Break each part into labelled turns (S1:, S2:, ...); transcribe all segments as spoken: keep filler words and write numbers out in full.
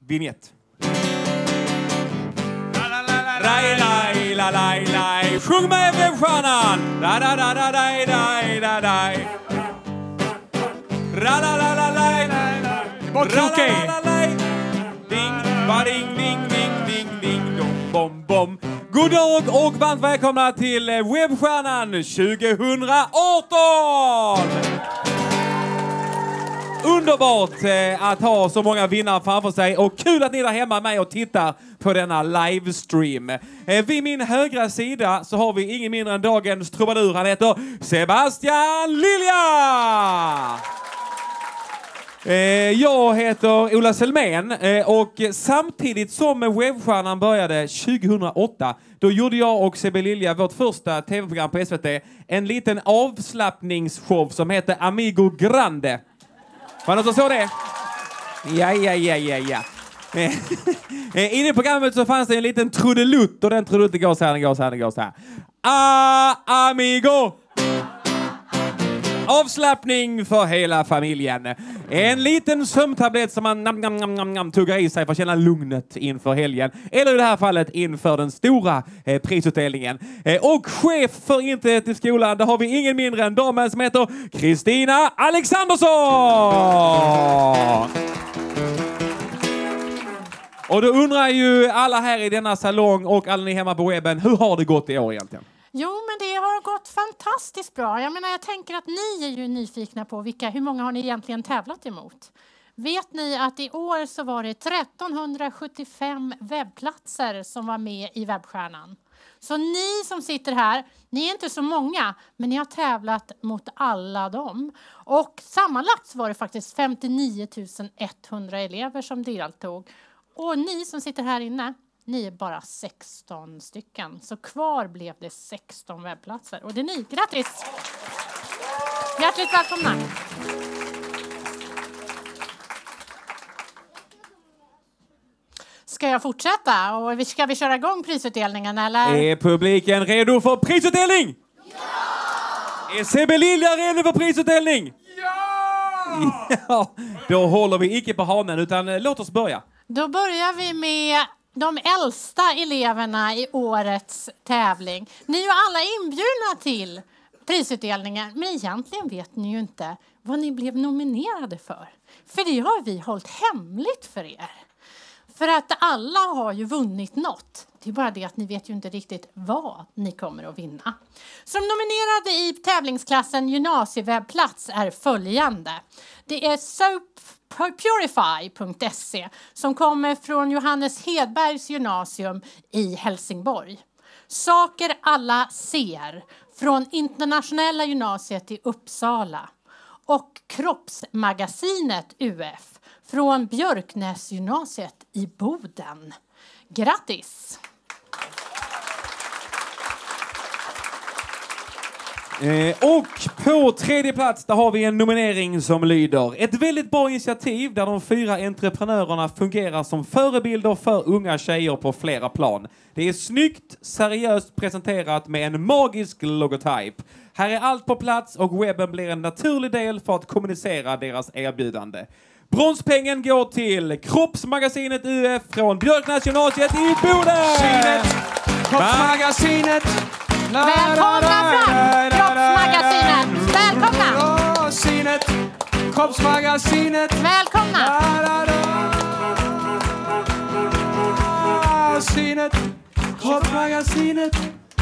S1: Vignett. Laj, laj, laj, laj, laj. Sjung med Webbstjärnan. La, la, la, la, la, la, la, la. La, la, la, la, la, la.
S2: Bort okej.
S1: Ding, ba, ding, ding, ding, ding, ding, dong, bom, bom. God dag och varmt välkomna till Webbstjärnan tjugohundraarton! Underbart eh, att ha så många vinnare framför sig och kul att ni är där hemma med och tittar på denna livestream. Eh, vid min högra sida så har vi ingen mindre än dagens trubadur. Han heter Sebastian Lilja! Eh, jag heter Ola Selmén eh, och samtidigt som Webbstjärnan började tjugohundraåtta då gjorde jag och Sebbe Lilja vårt första tv-program på S V T en liten avslappningsshow som heter Amigo Grande. Var det någon som såg det? Ja, ja, ja, ja, ja. Inne i programmet så fanns det en liten trudelutt och den trudelutten går så här, den går så här, den går så här. Ah, amigo! Avslappning för hela familjen. En liten sömntablett som man nam, nam, nam, nam, nam, tuggar i sig för att känna lugnet inför helgen. Eller i det här fallet inför den stora eh, prisutdelningen. Eh, och chef för internet i skolan, där har vi ingen mindre än damen som heter Kristina Alexandersson! Och då undrar ju alla här i denna salong och alla ni hemma på webben, hur har det gått i år egentligen?
S3: Jo, men det har gått fantastiskt bra. Jag menar, jag tänker att ni är ju nyfikna på vilka, hur många har ni egentligen tävlat emot? Vet ni att i år så var det tretton sjuttiofem webbplatser som var med i Webbstjärnan. Så ni som sitter här, ni är inte så många, men ni har tävlat mot alla dem. Och sammanlagt så var det faktiskt femtionio tusen etthundra elever som deltog. Och ni som sitter här inne, ni är bara sexton stycken. Så kvar blev det sexton webbplatser. Och det är ni. Grattis! Hjärtligt välkomna! Ska jag fortsätta? Och ska vi köra igång prisutdelningen, eller?
S1: Är publiken redo för prisutdelning?
S3: Ja!
S1: Är Sebbe Lilja redo för prisutdelning?
S2: Ja!
S1: Ja! Då håller vi icke på hanen, utan eh, låt oss börja.
S3: Då börjar vi med de äldsta eleverna i årets tävling. Ni är ju alla inbjudna till prisutdelningen, men egentligen vet ni ju inte vad ni blev nominerade för. För det har vi hållit hemligt för er. För att alla har ju vunnit något. Det är bara det att ni vet ju inte riktigt vad ni kommer att vinna. Så de nominerade i tävlingsklassen gymnasiewebbplats är följande. Det är soap purify punkt se som kommer från Johannes Hedbergs gymnasium i Helsingborg. Saker alla ser från Internationella gymnasiet i Uppsala. Och Kroppsmagasinet U F från Björknäsgymnasiet i Boden. Grattis!
S1: Eh, och på tredje plats där har vi en nominering som lyder: ett väldigt bra initiativ där de fyra entreprenörerna fungerar som förebilder för unga tjejer på flera plan. Det är snyggt, seriöst presenterat med en magisk logotyp. Här är allt på plats och webben blir en naturlig del för att kommunicera deras erbjudande. Bronspengen går till Kroppsmagasinet U F från Björknäsgymnasiet i Boden!
S2: Kroppsmagasinet!
S3: Välkomna fram! Kroppsmagasinet! Välkomna!
S2: Kroppsmagasinet! Kroppsmagasinet!
S3: Välkomna!
S2: Kroppsmagasinet!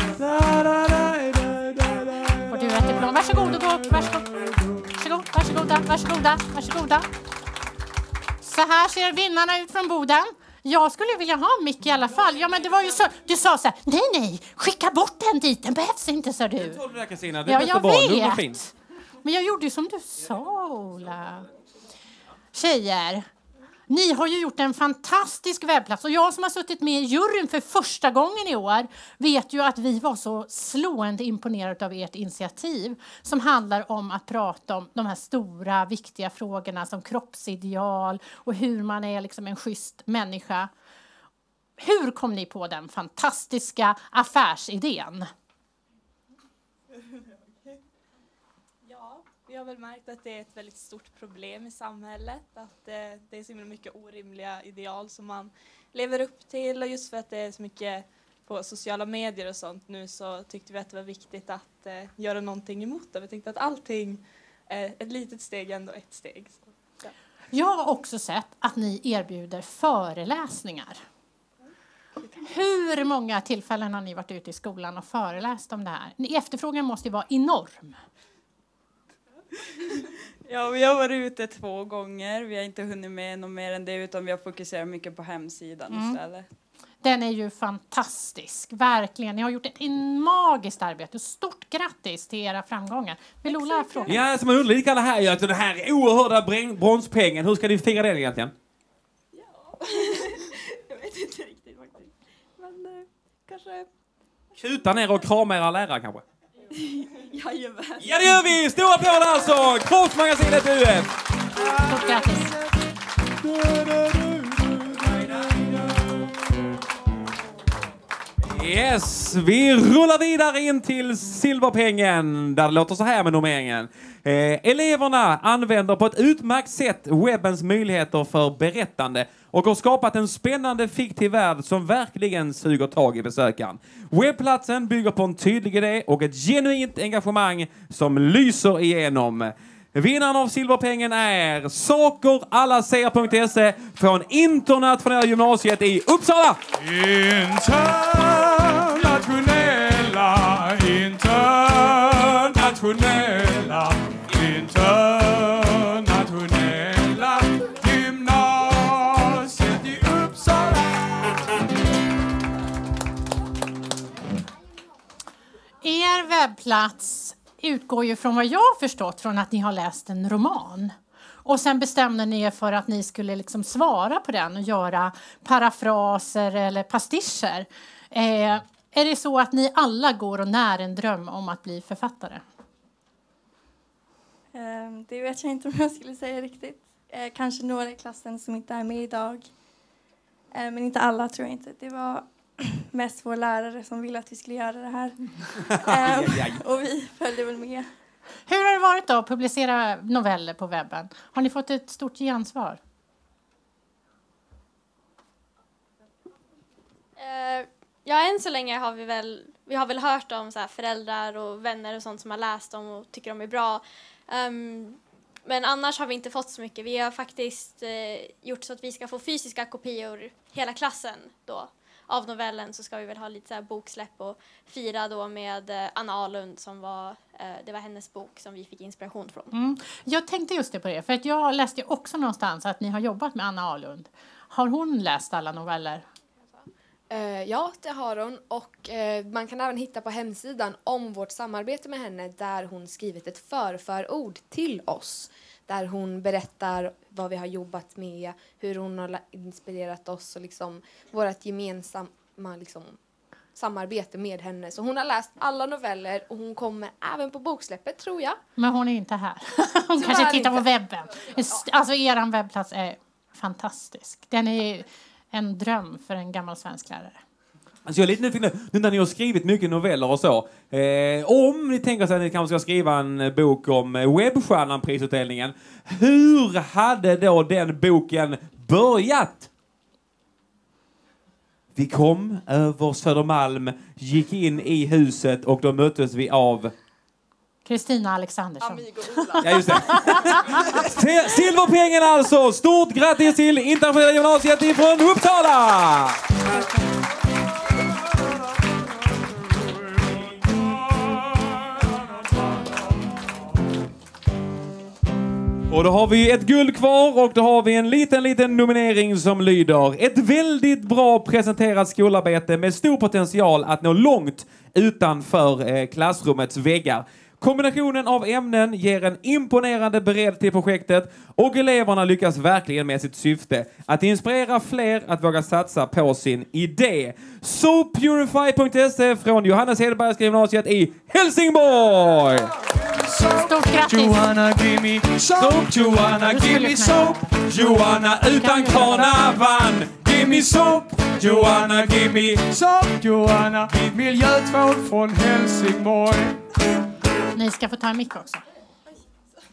S3: Får du ett diplom? Varsågod och gå upp. Varsågod. Varsågod, varsågoda, varsågoda, varsågoda. Så här ser vinnarna ut från Boden. Jag skulle vilja ha en mick i alla fall. Ja, men det var ju så. Du sa så här, nej, nej, skicka bort den dit. Den behövs inte, sa du.
S1: Jag tror det där, Kristina. Det
S3: ja,
S1: är
S3: jag
S1: bra.
S3: vet.
S1: Fint.
S3: Men jag gjorde ju som du sa, Ola. Tjejer, ni har ju gjort en fantastisk webbplats. Och jag som har suttit med i juryn för första gången i år vet ju att vi var så slående imponerade av ert initiativ. Som handlar om att prata om de här stora, viktiga frågorna som kroppsideal och hur man är liksom en schysst människa. Hur kom ni på den fantastiska affärsidén?
S4: vi har väl märkt att det är ett väldigt stort problem i samhället. Att eh, det är så himla mycket orimliga ideal som man lever upp till. Och just för att det är så mycket på sociala medier och sånt nu så tyckte vi att det var viktigt att eh, göra någonting emot det. Vi tänkte att allting är ett litet steg ändå ett steg. Så, ja.
S3: Jag har också sett att ni erbjuder föreläsningar. Hur många tillfällen har ni varit ute i skolan och föreläst om det här? Efterfrågan måste ju vara enorm.
S5: Ja, vi har varit ute två gånger. Vi har inte hunnit med något mer än det utan vi har fokuserat mycket på hemsidan mm. istället.
S3: Den är ju fantastisk, verkligen. Ni har gjort ett magiskt arbete. Stort grattis till era framgångar. Vill Ola fråga?
S1: Ja, som man undrar lite här är ju att den här oerhörda br- bronspengen, hur ska ni fira det egentligen?
S5: Ja, jag vet inte riktigt faktiskt. Men eh, kanske...
S1: Kuta ner och krama era lärare kanske?
S5: Jajamän.
S1: Ja, det gör vi! Stora applåder alltså! Kroppsmagasinet U F!
S3: Stort grattis!
S1: Yes, vi rullar vidare in till silverpengen där det låter så här med nomineringen. Eh, eleverna använder på ett utmärkt sätt webbens möjligheter för berättande och har skapat en spännande fiktiv värld som verkligen suger tag i besökaren. Webbplatsen bygger på en tydlig idé och ett genuint engagemang som lyser igenom. Vinnaren av silverpengen är saker alla ser punkt se från Internationella gymnasiet i Uppsala.
S2: Internationella, internationella, internationella gymnasiet i Uppsala.
S3: Er webbplats utgår ju från vad jag har förstått från att ni har läst en roman. Och sen bestämde ni er för att ni skulle liksom svara på den och göra parafraser eller pastischer. Eh, är det så att ni alla går och när en dröm om att bli författare?
S4: Eh, det vet jag inte om jag skulle säga riktigt. Eh, kanske några i klassen som inte är med idag. Eh, men inte alla tror jag inte. Det var mest vår lärare som ville att vi skulle göra det här. eh, och vi följde väl med.
S3: Hur har det varit då att publicera noveller på webben? Har ni fått ett stort gensvar?
S6: Uh, ja, än så länge har vi väl, vi har väl hört om så här föräldrar och vänner och sånt som har läst dem och tycker de är bra. Um, men annars har vi inte fått så mycket. Vi har faktiskt uh, gjort så att vi ska få fysiska kopior hela klassen då. Av novellen så ska vi väl ha lite så här boksläpp och fira då med eh, Anna Ahlund som var, eh, det var hennes bok som vi fick inspiration från.
S3: Mm. Jag tänkte just det på det, för att jag läste också någonstans att ni har jobbat med Anna Ahlund. Har hon läst alla noveller?
S7: Uh, ja, det har hon. Och uh, man kan även hitta på hemsidan om vårt samarbete med henne där hon skrivit ett förförord till oss. Där hon berättar vad vi har jobbat med, hur hon har inspirerat oss och liksom vårt gemensamma liksom, samarbete med henne. Så hon har läst alla noveller och hon kommer även på boksläppet, tror jag.
S3: Men hon är inte här. Hon Tyvärr kanske tittar inte. På webben. Alltså, er webbplats är fantastisk. Den är en dröm för en gammal svensk lärare.
S1: Alltså jag är lite nyfiken nu när ni har skrivit mycket noveller och så. Eh, om ni tänker sig att ni kanske ska skriva en bok om Webbstjärnan-prisutdelningen. Hur hade då den boken börjat? Vi kom över Södermalm, gick in i huset och då möttes vi av...
S3: Kristina Alexandersson.
S7: Amigo Ola.
S1: Ja, just det. Silverpengen alltså! Stort grattis till Internationella gymnasiet ifrån Uppsala! Och då har vi ett guld kvar och då har vi en liten, liten nominering som lyder: ett väldigt bra presenterat skolarbete med stor potential att nå långt utanför eh, klassrummets väggar. Kombinationen av ämnen ger en imponerande bredd till projektet och eleverna lyckas verkligen med sitt syfte att inspirera fler att våga satsa på sin idé. Soppurify punkt se från Johannes Hedbergska gymnasiet i Helsingborg!
S3: Stort grattis!
S2: Johanna, give me soap. Johanna, give me soap. Johanna utan karnavan. Give me soap. Johanna, give me soap. Johanna, miljötvård från Helsingborg.
S3: Ni ska få ta en mick också.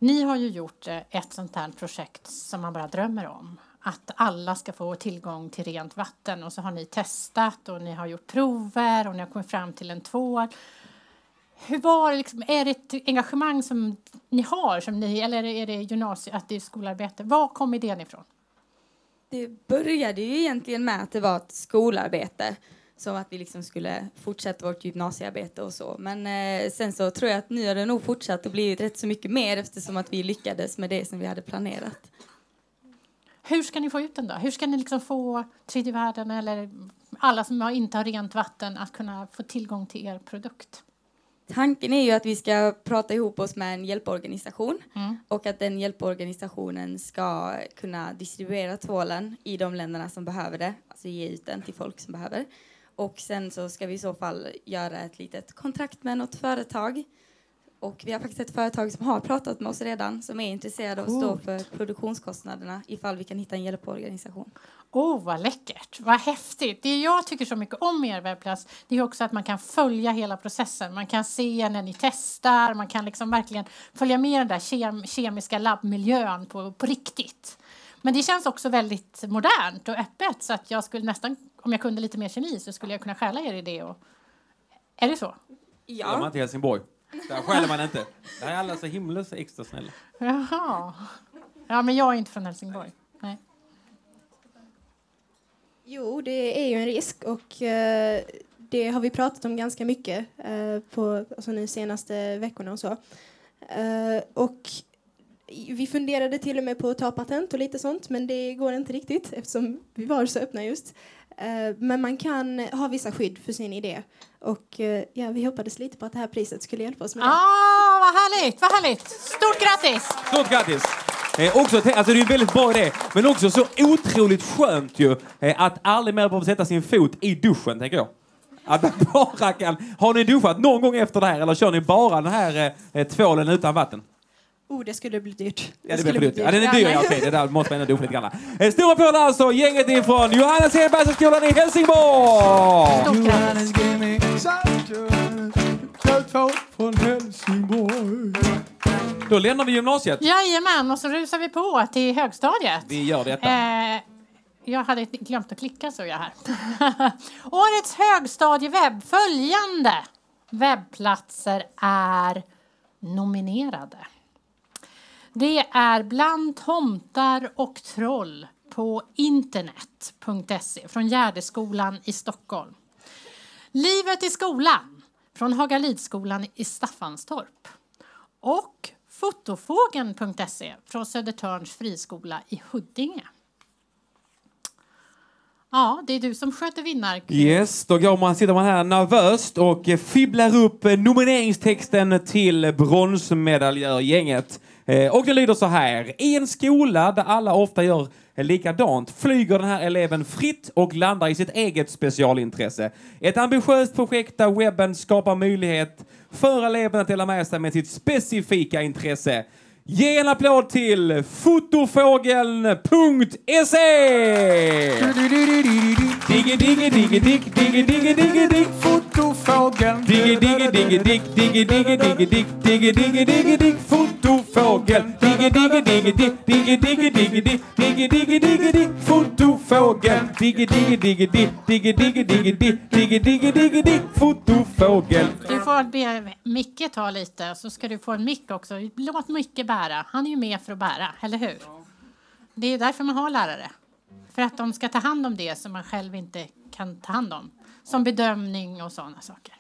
S3: Ni har ju gjort eh, ett sånt här projekt som man bara drömmer om. Att alla ska få tillgång till rent vatten. Och så har ni testat och ni har gjort prover och ni har kommit fram till en tvål. Hur var det liksom, är det ett engagemang som ni har, som ni, eller är det gymnasie, att det är skolarbete? Var kom idén ifrån?
S8: Det började ju egentligen med att det var ett skolarbete. Som att vi liksom skulle fortsätta vårt gymnasiearbete och så. Men eh, sen så tror jag att nu har det nog fortsatt och blivit rätt så mycket mer eftersom att vi lyckades med det som vi hade planerat.
S3: Hur ska ni få ut den då? Hur ska ni liksom få tredje världen eller alla som inte har rent vatten att kunna få tillgång till er produkt?
S8: Tanken är ju att vi ska prata ihop oss med en hjälporganisation.
S3: Mm.
S8: Och att den hjälporganisationen ska kunna distribuera tvålen i de länderna som behöver det. Alltså ge ut den till folk som behöver. Och sen så ska vi i så fall göra ett litet kontrakt med något företag. Och vi har faktiskt ett företag som har pratat med oss redan. Som är intresserade av att stå för produktionskostnaderna ifall vi kan hitta en hjälporganisation.
S3: Åh, oh, vad läckert. Vad häftigt. Det jag tycker så mycket om er webbplats, det är också att man kan följa hela processen. Man kan se när ni testar. Man kan liksom verkligen följa med den där kem- kemiska labbmiljön på, på riktigt. Men det känns också väldigt modernt och öppet. Så att jag skulle nästan, om jag kunde lite mer kemi så skulle jag kunna stjäla er idé. Och... Är det så?
S1: Ja. Det är man inte i Helsingborg. Där skäller man inte. Där är alla så himla så extra snälla.
S3: Jaha. Ja, men jag är inte från Helsingborg. Nej.
S9: Jo, det är ju en risk och eh, det har vi pratat om ganska mycket eh, på alltså, de senaste veckorna och så. Eh, och vi funderade till och med på att ta patent och lite sånt, men det går inte riktigt eftersom vi var så öppna just. Eh, men man kan ha vissa skydd för sin idé och eh, ja, vi hoppades lite på att det här priset skulle hjälpa oss med det.
S3: Ah, vad härligt, vad härligt. Stort grattis!
S1: Stort grattis! Eh, också, alltså det är en väldigt bra idé, men också så otroligt skönt ju eh, att aldrig mer behöver sätta sin fot i duschen, tänker jag. Att man bara kan... Har ni duschat någon gång efter det här eller kör ni bara den här eh, tvålen utan vatten?
S9: Oh, det skulle bli dyrt.
S1: Ja, det blir för dyrt. Ja, den är dyr, ja, okej. Det där måste man ändå duscha lite grann. Eh, stora applåder alltså, gänget ifrån Johannes Hedbergsskolan i Helsingborg!
S3: Stort grattis!
S2: Från Helsingborg.
S1: Då lämnar vi gymnasiet.
S3: Jajamän, och så rusar vi på till högstadiet.
S1: Vi gör detta.
S3: Eh, jag hade glömt att klicka, så jag här. Årets högstadiewebb. Följande webbplatser är nominerade. Det är Bland tomtar och troll på internet punkt se från Gärdeskolan i Stockholm. Livet i skolan från Hagalidsskolan i Staffanstorp. Och fotofågeln punkt se från Södertörns friskola i Huddinge. Ja, det är du som sköter vinnare.
S1: Yes, då går man, sitter man här nervöst och fibblar upp nomineringstexten till bronsmedaljörgänget. Eh, och det lyder så här. I en skola där alla ofta gör likadant flyger den här eleven fritt och landar i sitt eget specialintresse. Ett ambitiöst projekt där webben skapar möjlighet för eleven att dela med sig med sitt specifika intresse. Ge en applåd till fotofågeln punkt se! Digge digge digge dick digge digge digge dick
S2: Fotofågeln.
S1: digge digge digge dick digge digge digge dick digge digge digge dick fotofågeln digge digge digge dick digge digge digge dick digge digge digge dick fotofågeln digge digge digge dick digge digge digge dick digge digge digge dick fotofågeln.
S3: Du får be Micke ta lite, så ska du få en mick också. Låt Micke bära. Han är ju med för att bära, eller hur? Det är därför man har lärare. För att de ska ta hand om det som man själv inte kan ta hand om. Som bedömning och sådana saker.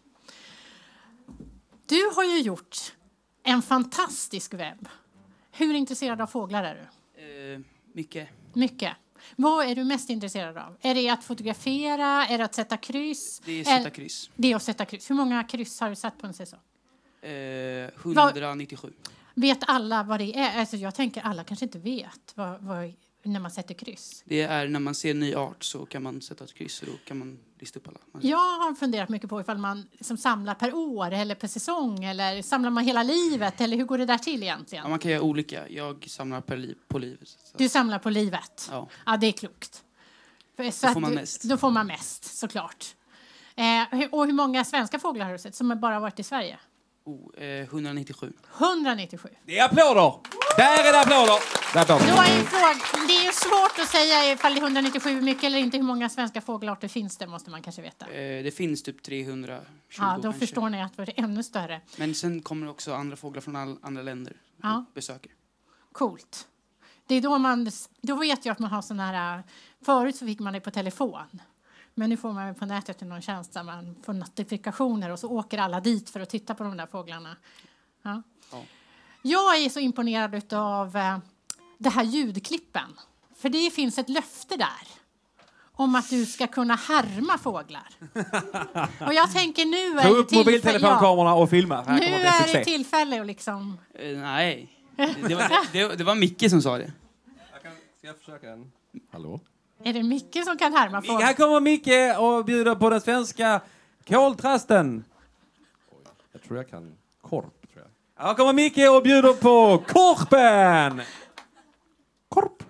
S3: Du har ju gjort en fantastisk webb. Hur intresserad av fåglar är du?
S10: Uh, mycket.
S3: Mycket. Vad är du mest intresserad av? Är det att fotografera? Är det att sätta kryss?
S10: Det är sätta kryss.
S3: Det är att sätta kryss. Hur många kryss har du satt på en säsong?
S10: Uh, etthundranittiosju.
S3: Vet alla vad det är? Alltså jag tänker alla kanske inte vet vad, vad, när man sätter kryss.
S10: Det är när man ser en ny art så kan man sätta ett kryss och då kan man lista upp alla. Man...
S3: Jag har funderat mycket på ifall man liksom samlar per år eller per säsong eller samlar man hela livet eller hur går det där till egentligen?
S10: Ja, man kan göra olika. Jag samlar per liv, på livet. Så.
S3: Du samlar på livet?
S10: Ja.
S3: Ja, det är klokt. Så
S10: då får man
S3: du,
S10: mest.
S3: Då får man mest, såklart. Eh, och hur många svenska fåglar har du sett som bara varit i Sverige?
S10: Oh, eh, etthundranittiosju.
S3: etthundranittiosju.
S1: Det är applåder! Där är det applåder! Det är applåder.
S3: Då är ju frågan, det är ju svårt att säga ifall det är etthundranittiosju mycket eller inte. Hur många svenska fågelarter finns det, måste man kanske veta.
S10: Eh, det finns typ trehundratjugo
S3: Ja, då
S10: kanske.
S3: förstår ni att det är ännu större.
S10: Men sen kommer också andra fåglar från all, andra länder
S3: Ja.
S10: och besöker.
S3: Coolt. Det är då man, då vet jag att man har sån här, förut så fick man det på telefon. Men nu får man på nätet till någon tjänst där man får notifikationer och så åker alla dit för att titta på de där fåglarna. Ja.
S10: Ja.
S3: Jag är så imponerad av eh, det här ljudklippen. För det finns ett löfte där om att du ska kunna härma fåglar. Och jag tänker nu är
S1: Ta
S3: det
S1: upp
S3: tillfälle-
S1: mobiltelefonkamerorna och filma. Här
S3: Nu
S1: kommer det
S3: är
S1: succé.
S3: det tillfälle att liksom...
S10: Eh, nej, det, det, var, det, det var Micke som sa det.
S2: Jag kan, ska jag försöka en? Hallå?
S3: Är det Micke som kan härma
S1: Micke,
S3: fåglar?
S1: här kommer Micke och bjuder på den svenska koltrasten.
S2: Jag tror jag kan korp, tror jag.
S1: Här kommer Micke och bjuder på korpen. Korp.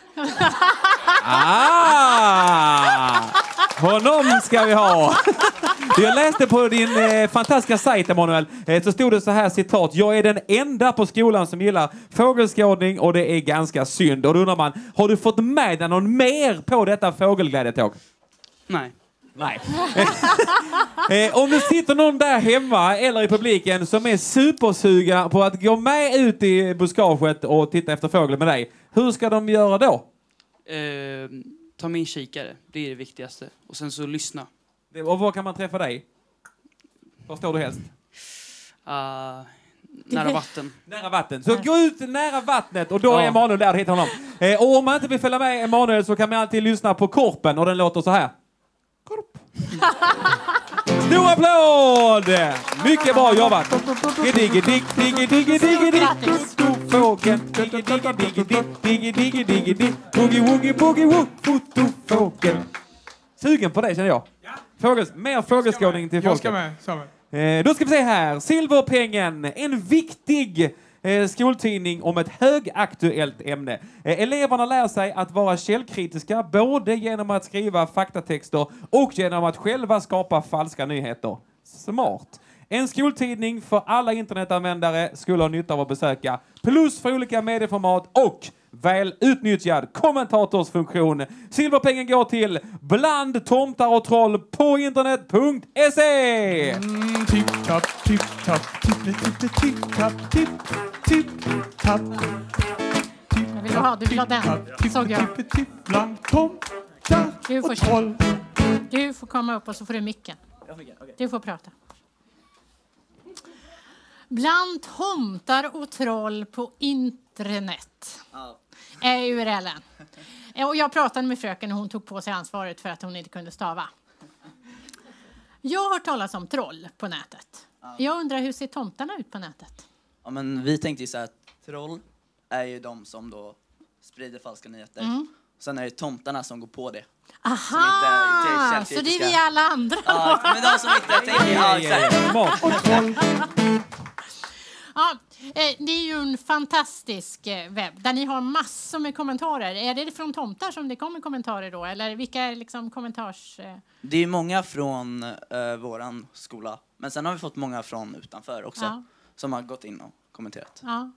S1: Ah! Honom ska vi ha. Jag läste på din eh, fantastiska sajt, Emanuel, eh, så stod det så här, citat: jag är den enda på skolan som gillar fågelskådning och det är ganska synd. Och då undrar man, har du fått med dig någon mer på detta fågelglädjetåg?
S10: Nej.
S1: Nej. eh, om det sitter någon där hemma eller i publiken som är supersuga på att gå med ut i buskaget och titta efter fågel med dig, hur ska de göra då?
S10: Eh, ta min kikare, det är det viktigaste. Och sen så lyssna.
S1: Det- Och var kan man träffa dig? Var står du helst?
S10: Uh, nära vatten.
S1: Nära vatten. Så gå ut nära vattnet och då är
S10: Ja.
S1: Emanuel där, hitta honom. Eh, och om man inte vill följa med Emanuel så kan man alltid lyssna på korpen och den låter så här. Korp. Stor applåd! Mycket bra jobbat. Diggi diggi diggi diggi diggi diggi. Fotofågeln. Diggi diggi diggi diggi diggi diggi diggi. Boogie woogie boogie woo. Fotofågeln. Sugen på det känner jag. Fågels, mer fågelskådning till
S11: Jag
S1: folket.
S11: ska med. Samuel.
S1: Eh, då ska vi se här. Silverpengen. En viktig eh, skoltidning om ett högaktuellt ämne. Eh, eleverna lär sig att vara källkritiska både genom att skriva faktatexter och genom att själva skapa falska nyheter. Smart. En skoltidning för alla internetanvändare skulle ha nytta av att besöka. Plus för olika medieformat och väl utnyttjad kommentatorsfunktion. Silverpengen går till bland tomtar och troll på internet punkt se.
S11: Mm, tipp-tapp, tipp-tapp, tipp-tipp, tipp-tapp, tipp, tipp-tapp.
S3: Jag vill ha, du vill ha den, såg jag.
S11: Tipp-tipp, bland tomtar
S3: Du får,
S11: och troll.
S3: du får komma upp och så får du micken. Du får prata. Bland tomtar och troll på internet. Är U R L:en. Och jag pratade med fröken och hon tog på sig ansvaret för att hon inte kunde stava. Jag har hört talas om troll på nätet. Jag undrar, hur ser tomtarna ut på nätet?
S12: Ja, men vi tänkte ju så här att troll är ju de som då sprider falska nyheter.
S3: Mm.
S12: Sen är det tomtarna som går på det.
S3: Aha!
S12: inte är
S3: Så det är vi alla andra.
S12: Ja, men de som inte tänker... Ja, exakt.
S3: Ja, eh, det är ju en fantastisk eh, webb där ni har massor med kommentarer. Är det från tomtar som det kommer kommentarer då? Eller vilka är liksom kommentars... Eh...
S12: Det är många från uh, våran skola. Men sen har vi fått många från utanför också.
S3: Ja.
S12: Som har gått in och kommenterat.
S3: Ja.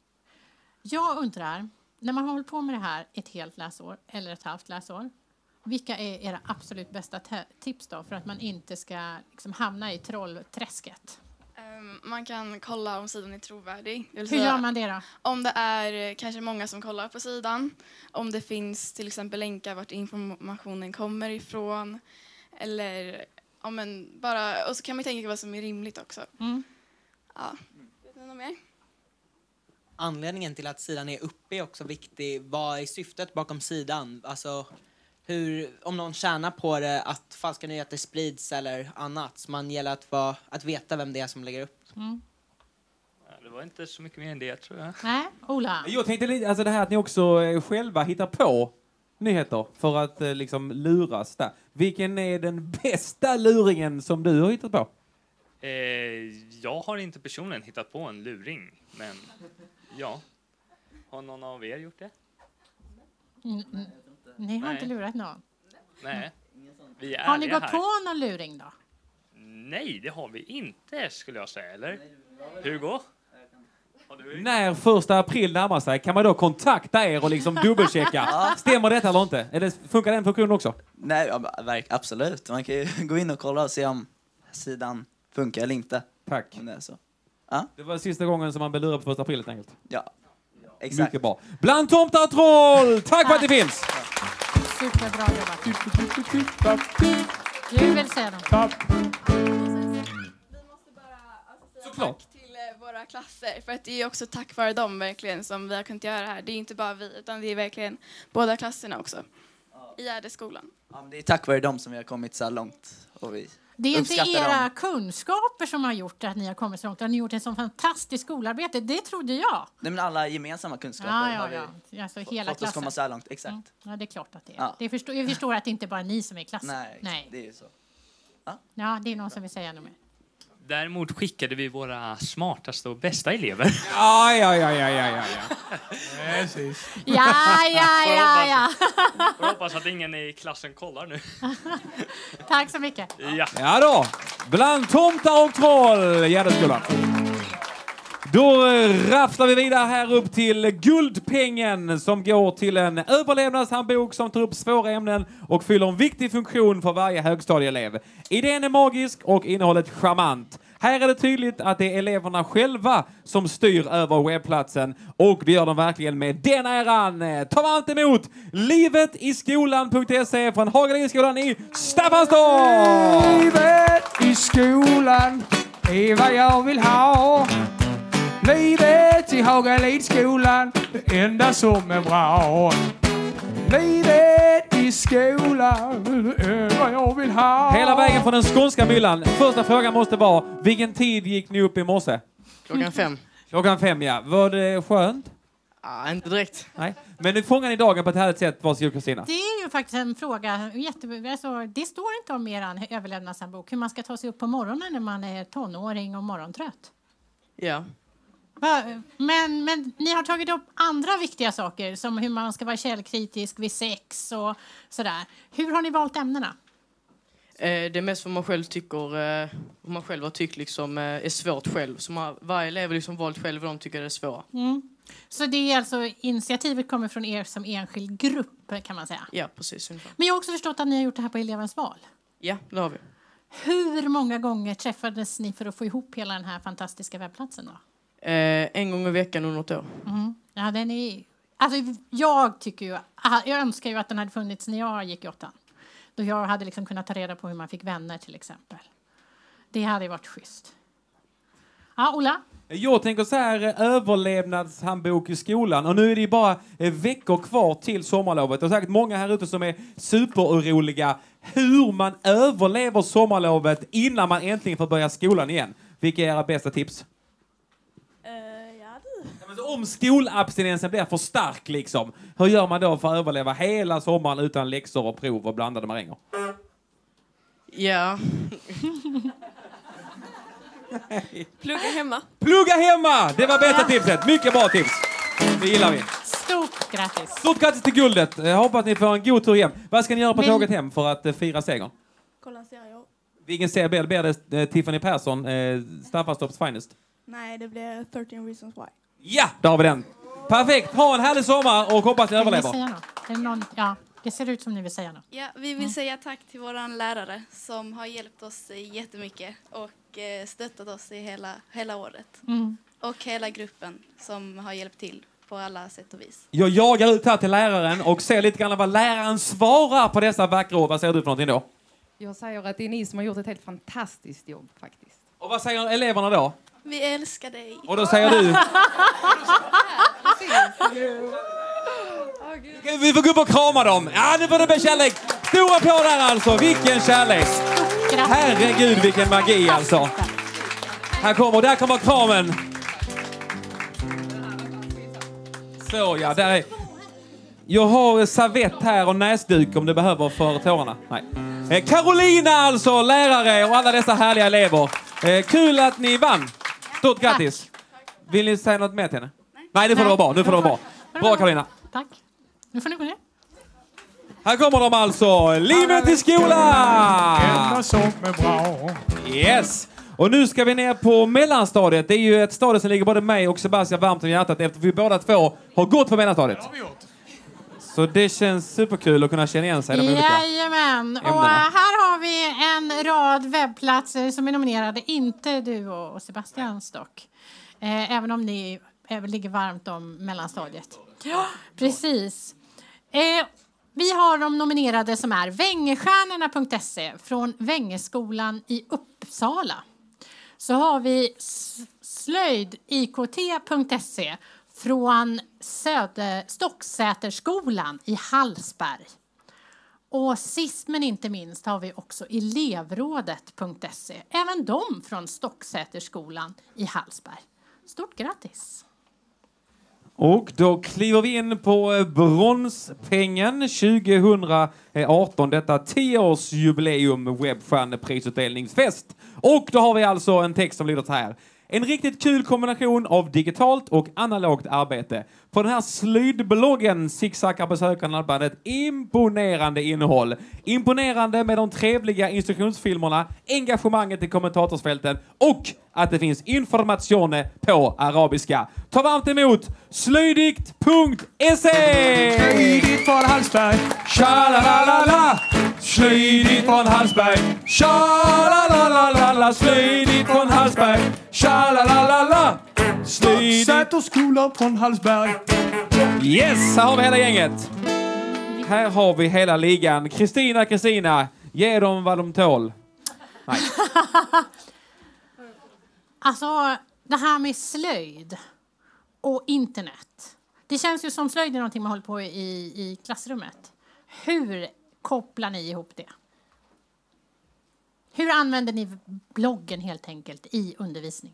S3: Jag undrar, när man har hållit på med det här ett helt läsår eller ett halvt läsår, vilka är era absolut bästa te- tips då för att man inte ska liksom hamna i trollträsket?
S13: Um, man kan kolla om sidan är trovärdig. Det vill
S3: Hur
S13: säga,
S3: gör man det då?
S13: Om det är eh, kanske många som kollar på sidan. Om det finns till exempel länkar vart informationen kommer ifrån. Eller ja, men bara, och så kan man tänka vad som är rimligt också.
S3: Mm.
S13: Ja. Vet ni något mer?
S14: Anledningen till att sidan är uppe är också viktig. Vad är syftet bakom sidan? Alltså, hur, om någon tjänar på det, att falska nyheter sprids eller annat. Så man gäller att, vara, att veta vem det är som lägger upp.
S3: Mm.
S15: Ja, det var inte så mycket mer än det, tror jag.
S3: Nej, Ola?
S1: Jag tänkte lite, alltså det här att ni också eh, själva hittar på nyheter för att eh, liksom luras där. Vilken är den bästa luringen som du har hittat på?
S15: Eh, jag har inte personligen hittat på en luring, men ja. Har någon av er gjort det?
S3: Mm, mm. Ni har
S15: Nej.
S3: inte lurat någon.
S15: Nej. Vi är
S3: Har ni
S15: ärliga
S3: gått
S15: här.
S3: på någon luring då?
S15: Nej, det har vi inte, skulle jag säga, eller? Hugo?
S1: När första april närmar sig kan man då kontakta er och liksom dubbelchecka.
S12: Ja.
S1: Stämmer detta eller inte? Eller funkar den funktionen också?
S12: Nej, ja, verk, absolut. Man kan ju gå in och kolla och se om sidan funkar eller inte.
S1: Tack.
S12: Om det är så. Ja.
S1: Det var sista gången som man blev lurad på första april helt enkelt.
S12: Ja, exakt.
S1: Mycket bra. Bland tomtar och troll! Tack för att det finns!
S3: Superbra jobbat. Du vill säga något?
S1: Såklart.
S13: Till eh, våra klasser, för att det är också tack vare dem verkligen som vi har kunnat göra det här. Det är inte bara vi, utan det är verkligen båda klasserna också i Gärdeskolan.
S12: Ja, men det är tack vare dem som vi har kommit så här långt. Och vi
S3: Det är inte
S12: uppskattar
S3: era
S12: dem.
S3: kunskaper som har gjort att ni har kommit så långt. Ni har gjort ett så fantastiskt skolarbete. Det trodde jag.
S12: Nej, men alla gemensamma kunskaper
S3: Ja,
S12: har
S3: ja,
S12: vi
S3: ja. Alltså
S12: fått-
S3: hela
S12: fått oss
S3: klassen.
S12: komma så här långt. Exakt.
S3: Mm. Ja, det är klart att det är.
S12: Ja.
S3: Det förstår, jag förstår att det inte bara är ni som är i klassen.
S12: Nej,
S3: Nej.
S12: det är ju så.
S3: Ja, det är någon som vill säga något mer.
S15: Däremot skickade vi våra smartaste och bästa elever.
S1: Ja, ja, ja, ja, ja, ja.
S11: Precis.
S3: Ja, ja, ja, ja.
S15: Jag hoppas att ingen i klassen kollar nu.
S3: Tack så mycket.
S15: Ja.
S1: Ja då, bland tomtar och troll, Gärdeskolan. Då eh, rafflar vi vidare här upp till guldpengen som går till en överlevnadshandbok som tar upp svåra ämnen och fyller en viktig funktion för varje högstadieelev. Idén är magisk och innehållet charmant. Här är det tydligt att det är eleverna själva som styr över webbplatsen och vi gör dem verkligen med den äran. Ta varmt emot livetiskolan punkt se från Hagalidskolan i Staffanstorp!
S11: Livet i skolan är vad jag vill ha. Livet i Hagalidskolan, det enda som är bra. Livet i skolan är vad jag vill ha.
S1: Hela vägen från den skånska myllan. Första frågan måste vara, vilken tid gick ni upp i morse?
S16: Klockan fem.
S1: Klockan fem, ja. Var det skönt?
S16: Ja, inte direkt.
S1: Nej. Men nu fångar ni dagen på ett härligt sätt. Varsågod, Kristina.
S3: Det är ju faktiskt en fråga. Jätte, alltså, det står inte om er överlevnadshandbok hur man ska ta sig upp på morgonen när man är tonåring och morgontrött.
S16: Ja.
S3: Va? Men, men ni har tagit upp andra viktiga saker som hur man ska vara källkritisk vid sex och sådär. Hur har ni valt ämnena?
S16: Eh, det är mest vad man själv tycker, eh, vad man själv har tyckt liksom, eh, är svårt själv. Så man, varje elev har liksom valt själv vad de tycker är svåra.
S3: Mm. Så det är alltså initiativet kommer från er som enskild grupp kan man säga.
S16: Ja, precis. Ungefär.
S3: Men jag har också förstått att ni har gjort det här på elevens val.
S16: Ja, det har vi.
S3: Hur många gånger träffades ni för att få ihop hela den här fantastiska webbplatsen då?
S16: Eh, en gång i veckan under något år.
S3: Mm. Ja, den är... Alltså, jag tycker ju... Jag önskar ju att den hade funnits när jag gick i åttan. Då jag hade liksom kunnat ta reda på hur man fick vänner till exempel. Det hade ju varit schysst. Ja, Ola?
S1: Jag tänker så här, överlevnadshandbok i skolan. Och nu är det bara eh, veckor kvar till sommarlovet. Och säkert många här ute som är superoroliga hur man överlever sommarlovet innan man äntligen får börja skolan igen. Vilka är era bästa tips? Om skolabstinensen blir för stark liksom, hur gör man då för att överleva hela sommaren utan läxor och prov och blandade maränger?
S16: Ja.
S17: Plugga hemma.
S1: Plugga hemma! Det var bästa tipset. Mycket bra tips. Det gillar vi.
S3: Stort grattis.
S1: Stort grattis till guldet. Jag hoppas att ni får en god tur hem. Vad ska ni göra på
S3: Men-
S1: tåget hem för att eh, fira segern?
S17: Kolla en serie.
S1: Vilken serie blir det? Blir det eh, Tiffany Persson, eh, Staffanstorps finest?
S17: Nej, det blir thirteen reasons why.
S1: Ja, där har vi den. Perfekt. Ha en härlig sommar och hoppas ni
S3: Vill ni
S1: överlever.
S3: säga något? Är det någon... Ja, det ser ut som ni vill säga något.
S13: Ja, vi vill säga tack till våran lärare som har hjälpt oss eh, jättemycket och eh, stöttat oss i hela, hela året.
S3: Mm.
S13: Och hela gruppen som har hjälpt till på alla sätt och vis.
S1: Jag jagar ut här till läraren och ser lite grann vad läraren svarar på dessa vackra ord. Vad säger du för någonting då?
S18: Jag säger att det är ni som har gjort ett helt fantastiskt jobb faktiskt.
S1: Och vad säger eleverna då?
S13: Vi älskar dig.
S1: Och då säger du? Vi får gå upp och krama dem. Ja, nu får det bli kärlek. Stora på där alltså. Vilken kärlek. Herregud, vilken magi alltså. Här kommer, där kommer kramen. Så ja, där är... Jag har servett här och näsduk om du behöver för tårarna. Nej. Eh, Carolina alltså, lärare och alla dessa härliga elever. Eh, kul att ni vann. Stort grattis. Vill ni säga något mer till henne? Nej, Nej det får det vara bra. Nu får det vara bra. Bra, Carolina.
S3: Tack. Nu får ni gå ner.
S1: Här kommer de alltså. Livet i skolan!
S11: Enda som är bra.
S1: Yes. Och nu ska vi ner på mellanstadiet. Det är ju ett stadie som ligger både mig och Sebastian varmt om hjärtat eftersom vi båda två har gått på mellanstadiet. Så det känns superkul att kunna känna igen sig i de olika
S3: Jajamän. Och
S1: ämnena.
S3: här har vi en rad webbplatser som är nominerade. Inte du och Sebastian dock. Eh, även om ni även ligger varmt om mellanstadiet. Ja, precis. Eh, vi har de nominerade som är Vängestjärnorna punkt se från Vängeskolan i Uppsala. Så har vi slöjd i k t punkt se från Söder, Stocksäterskolan i Hallsberg. Och sist men inte minst har vi också elevrådet punkt se. Även de från Stocksäterskolan i Hallsberg. Stort grattis!
S1: Och då kliver vi in på bronspengen tjugo arton, detta tioårsjubileum webbstjärneprisutdelningsfest. Och då har vi alltså en text som lyder så här. En riktigt kul kombination av digitalt och analogt arbete. På den här slöjdbloggen zigzaggar besökarna bland ett imponerande innehåll. Imponerande med de trevliga instruktionsfilmerna, engagemanget i kommentatorsfälten och att det finns information på arabiska. Ta varmt emot slöjdigt punkt se!
S11: Slöjdigt från Hallsberg,
S1: tja-la-la-la-la! Slöjdigt från Hallsberg, tja-la-la-la-la-la! Slöjdigt från Hallsberg, tja-la-la-la-la!
S11: Stocksäterskolan från Hallsberg.
S1: Yes, här har vi hela gänget. Här har vi hela ligan. Kristina, Kristina, ge dem vad de tål. Nej.
S3: Alltså, det här med slöjd och internet. Det känns ju som slöjd är någonting man håller på i, i klassrummet. Hur kopplar ni ihop det? Hur använder ni bloggen helt enkelt i undervisningen?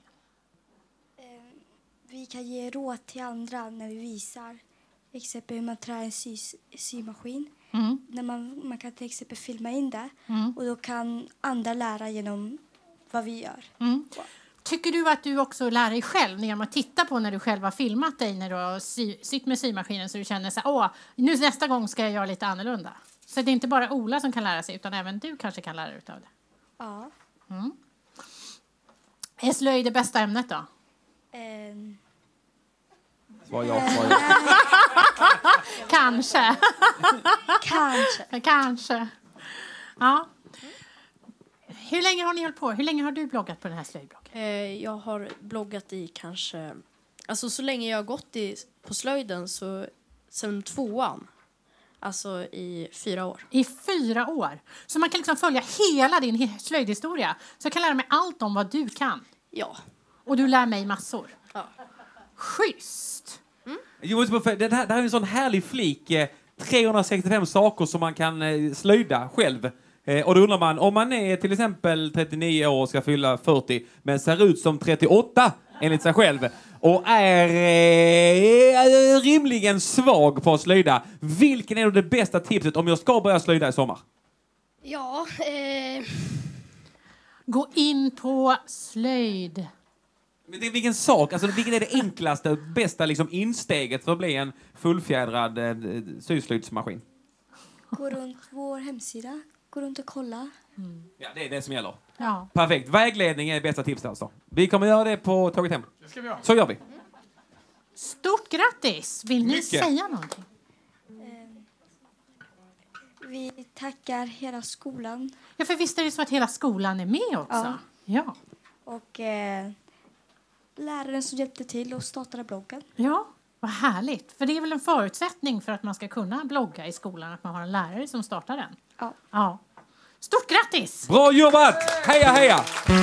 S19: Vi kan ge råd till andra när vi visar exempel hur man trär en sy, symaskin.
S3: Mm.
S19: När man, man kan till exempel filma in det
S3: Mm.
S19: och då kan andra lära genom vad vi gör.
S3: Mm. Tycker du att du också lär dig själv genom att titta på när du själv har filmat dig när du har sy, sytt med symaskinen så du känner så här, åh, nu nästa gång ska jag göra lite annorlunda. Så det är inte bara Ola som kan lära sig utan även du kanske kan lära dig av det.
S19: Ja.
S3: Mm. Är slöjd det bästa ämnet då?
S19: Ehm.
S1: Svar ja, svar ja.
S3: Kanske.
S19: Kanske.
S3: Kanske. Ja. Hur länge har ni hållit på? Hur länge har du bloggat på den här slöjdbloggen?
S20: Eh, jag har bloggat i kanske... Alltså så länge jag har gått i, på slöjden så sen tvåan. Alltså i fyra år.
S3: I fyra år? Så man kan liksom följa hela din he- slöjdhistoria. Så jag kan lära mig allt om vad du kan.
S20: Ja.
S3: Och du lär mig massor.
S20: Ja.
S3: Schysst!
S1: Mm. Jo, det, här, det här är en sån härlig flik. Eh, trehundrasextiofem saker som man kan eh, slöjda själv. Eh, och då undrar man, om man är till exempel trettionio år och ska fylla fyrtio men ser ut som trettioåtta enligt sig själv och är eh, rimligen svag på att slöjda. Vilken är då det bästa tipset om jag ska börja slöjda i sommar?
S20: Ja, eh...
S3: Gå in på slöjd.
S1: Men det är vilken sak, alltså vilken är det enklaste, bästa liksom insteget för att bli en fullfjädrad eh, syslöjdsmaskin?
S19: Gå runt vår hemsida. Gå runt och kolla.
S3: Mm.
S1: Ja, det är det som gäller.
S3: Ja.
S1: Perfekt. Vägledning är bästa tipset alltså. Vi kommer göra det på Tåget hem.
S11: Det ska vi göra.
S1: Så gör vi.
S3: Stort grattis! Vill ni
S1: Mycket.
S3: säga någonting?
S19: Vi tackar hela skolan.
S3: Ja, för visst är det så att hela skolan är med också?
S19: Ja.
S3: Ja.
S19: Och eh, läraren som hjälpte till och startade bloggen.
S3: Ja, vad härligt. För det är väl en förutsättning för att man ska kunna blogga i skolan att man har en lärare som startar den?
S19: Ja.
S3: Ja. Stort grattis!
S1: Bra jobbat! Heja, heja!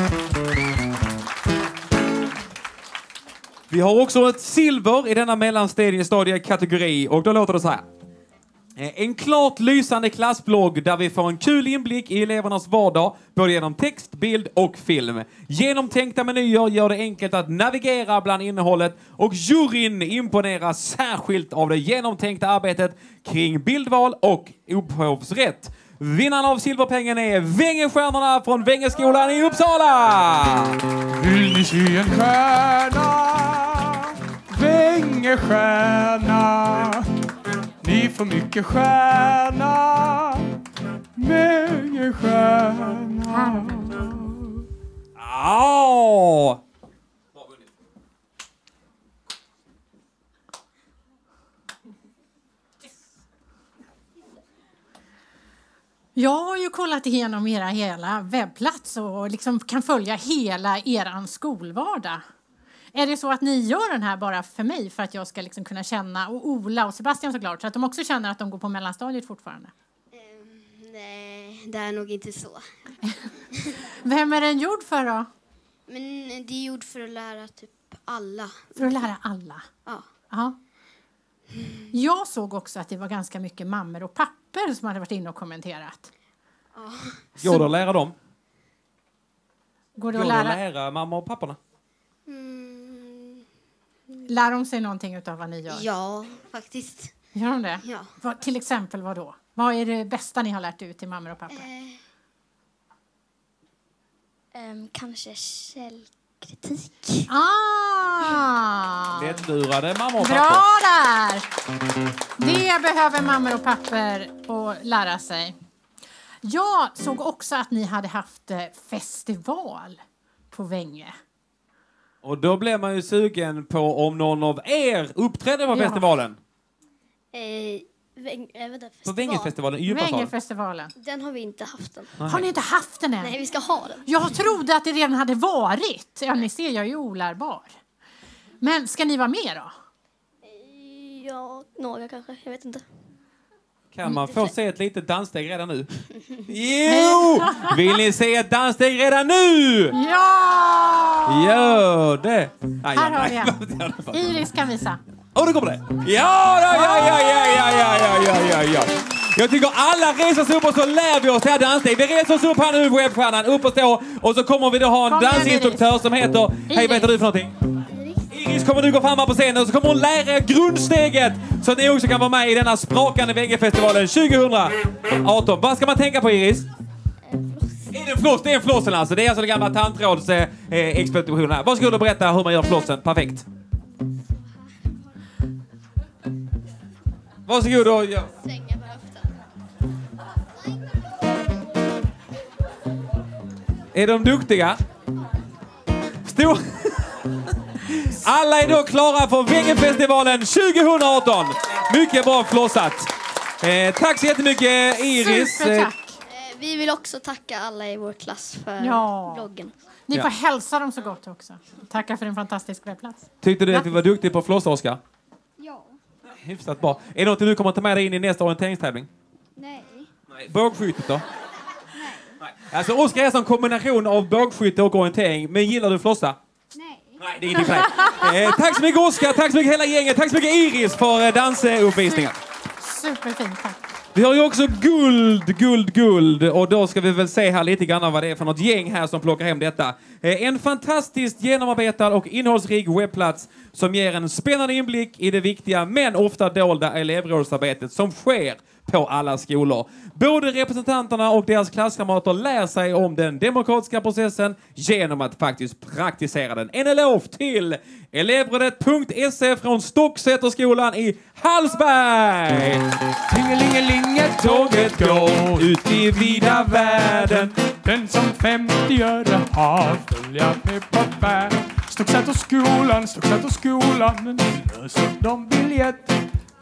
S1: Vi har också ett silver i denna mellanstadiekategori och då låter det så här. En klart lysande klassblogg där vi får en kul inblick i elevernas vardag både genom text, bild och film. Genomtänkta menyer gör det enkelt att navigera bland innehållet och juryn imponeras särskilt av det genomtänkta arbetet kring bildval och upphovsrätt. Vinnarna av silverpengen är Vängestjärnorna från Vängeskolan i Uppsala!
S11: Vill ni se en stjärna? Vängestjärna. Ni får mycket stjärna. Vängestjärna.
S1: Ja!
S3: Jag har ju kollat igenom era hela webbplats och liksom kan följa hela eran skolvardag. Är det så att ni gör den här bara för mig för att jag ska liksom kunna känna, och Ola och Sebastian såklart, så att de också känner att de går på mellanstadiet fortfarande?
S21: Um, nej, det är nog inte så.
S3: Vem är den gjord för då?
S21: Men det är gjord för att lära typ alla.
S3: För att lära alla?
S21: Ja.
S3: Ja. Jag såg också att det var ganska mycket mammor och papper som hade varit inne och kommenterat.
S21: Ja.
S1: Går det att lära dem?
S3: Går det
S1: Går
S3: att
S1: det att
S3: lära?
S1: lära mamma och papporna?
S21: Mm.
S3: Lär de sig någonting utav vad ni gör?
S21: Ja, faktiskt.
S3: Gör de det?
S21: Ja.
S3: Vad, till exempel vad då? Vad är det bästa ni har lärt ut till mammor och pappor?
S21: Eh, um, kanske källkritik.
S3: Ah!
S1: Lättlurade mamma och
S3: Bra
S1: pappor.
S3: där! Det behöver mammor och pappor att lära sig. Jag såg också att ni hade haft festival på Vänge.
S1: Och då blev man ju sugen på om någon av er uppträdde på
S3: Ja.
S1: festivalen.
S21: Eh, väng, äh, vänta,
S1: På
S21: festival.
S1: Vängefestivalen i Djupasalen.
S3: Vängefestivalen.
S21: Den har vi inte haft än.
S1: Nej.
S3: Har ni inte haft den än?
S21: Nej, vi ska ha den.
S3: Jag trodde att det redan hade varit. Ja, ni ser, jag är ju olärbar. Men ska ni vara med då?
S21: Ja, några kanske. Jag vet inte.
S1: Kan man få se ett litet danssteg redan nu? Jo! Vill ni se ett danssteg redan nu?
S3: Ja!
S1: Gör det! Aj,
S3: Här har
S1: aj,
S3: vi
S1: aj.
S3: en. Iris kan visa.
S1: Åh, det kommer det! Ja, ja, ja, ja, ja, ja, ja, ja, ja, ja. Jag tycker alla reser sig upp och så lär vi oss det här danssteg. Vi reser oss upp här nu, webbstjärnan. Upp och stå. Och så kommer vi då ha en
S3: Kom igen,
S1: dansinstruktör som heter... Hej, vad heter du för någonting? Iris kommer du gå fram här på scenen och så kommer hon lära er grundsteget så att ni också kan vara med i denna sprakande Väggefestivalen tjugo arton. Vad ska man tänka på, Iris? Är det en floss? Det är en flossen alltså. Det är alltså den gamla tandtrådsexpeditionen här. Varsågod och berätta hur man gör flossen. Perfekt. Varsågod och gör. Är de duktiga? Stor... Alla är då klara för Vängefestivalen tjugo arton. Mycket bra flossat. Eh, tack så jättemycket, Iris.
S21: Supertack. Eh, vi vill också tacka alla i vår klass för
S3: Ja.
S21: bloggen.
S3: Ni
S1: Ja.
S3: får hälsa dem så gott också. Tackar för en fantastisk webbplats.
S1: Tyckte du att vi var duktiga på att flossa, Oskar?
S21: Ja.
S1: Hyfsat bra. Är det något du kommer att ta med dig in i nästa orienteringstävling?
S21: Nej.
S1: Bågskyttet då? Nej. Alltså, Oskar är en kombination av bågskytte och orientering. Men gillar du flossa?
S21: Nej.
S1: Nej, det är ingenting för dig. eh, Tack så mycket, Oskar. Tack så mycket hela gänget. Tack så mycket, Iris, för eh, dansuppvisningen.
S3: Superfint, tack.
S1: Vi har ju också guld, guld, guld. Och då ska vi väl se här lite grann vad det är för något gäng här som plockar hem detta. Eh, en fantastiskt genomarbetad och innehållsrik webbplats som ger en spännande inblick i det viktiga men ofta dolda elevrådsarbetet som sker på alla skolor. Både representanterna och deras klasskamrater lär sig om den demokratiska processen genom att faktiskt praktisera den. En eloge till elevrådet punkt se från Stocksätterskolan i Hallsberg!
S11: Tingelingelinge, tåget går
S1: ut i vida världen.
S11: Den som femtio öre har följa med på färd. Stocksätterskolan, Stocksätterskolan, nu löser de biljett.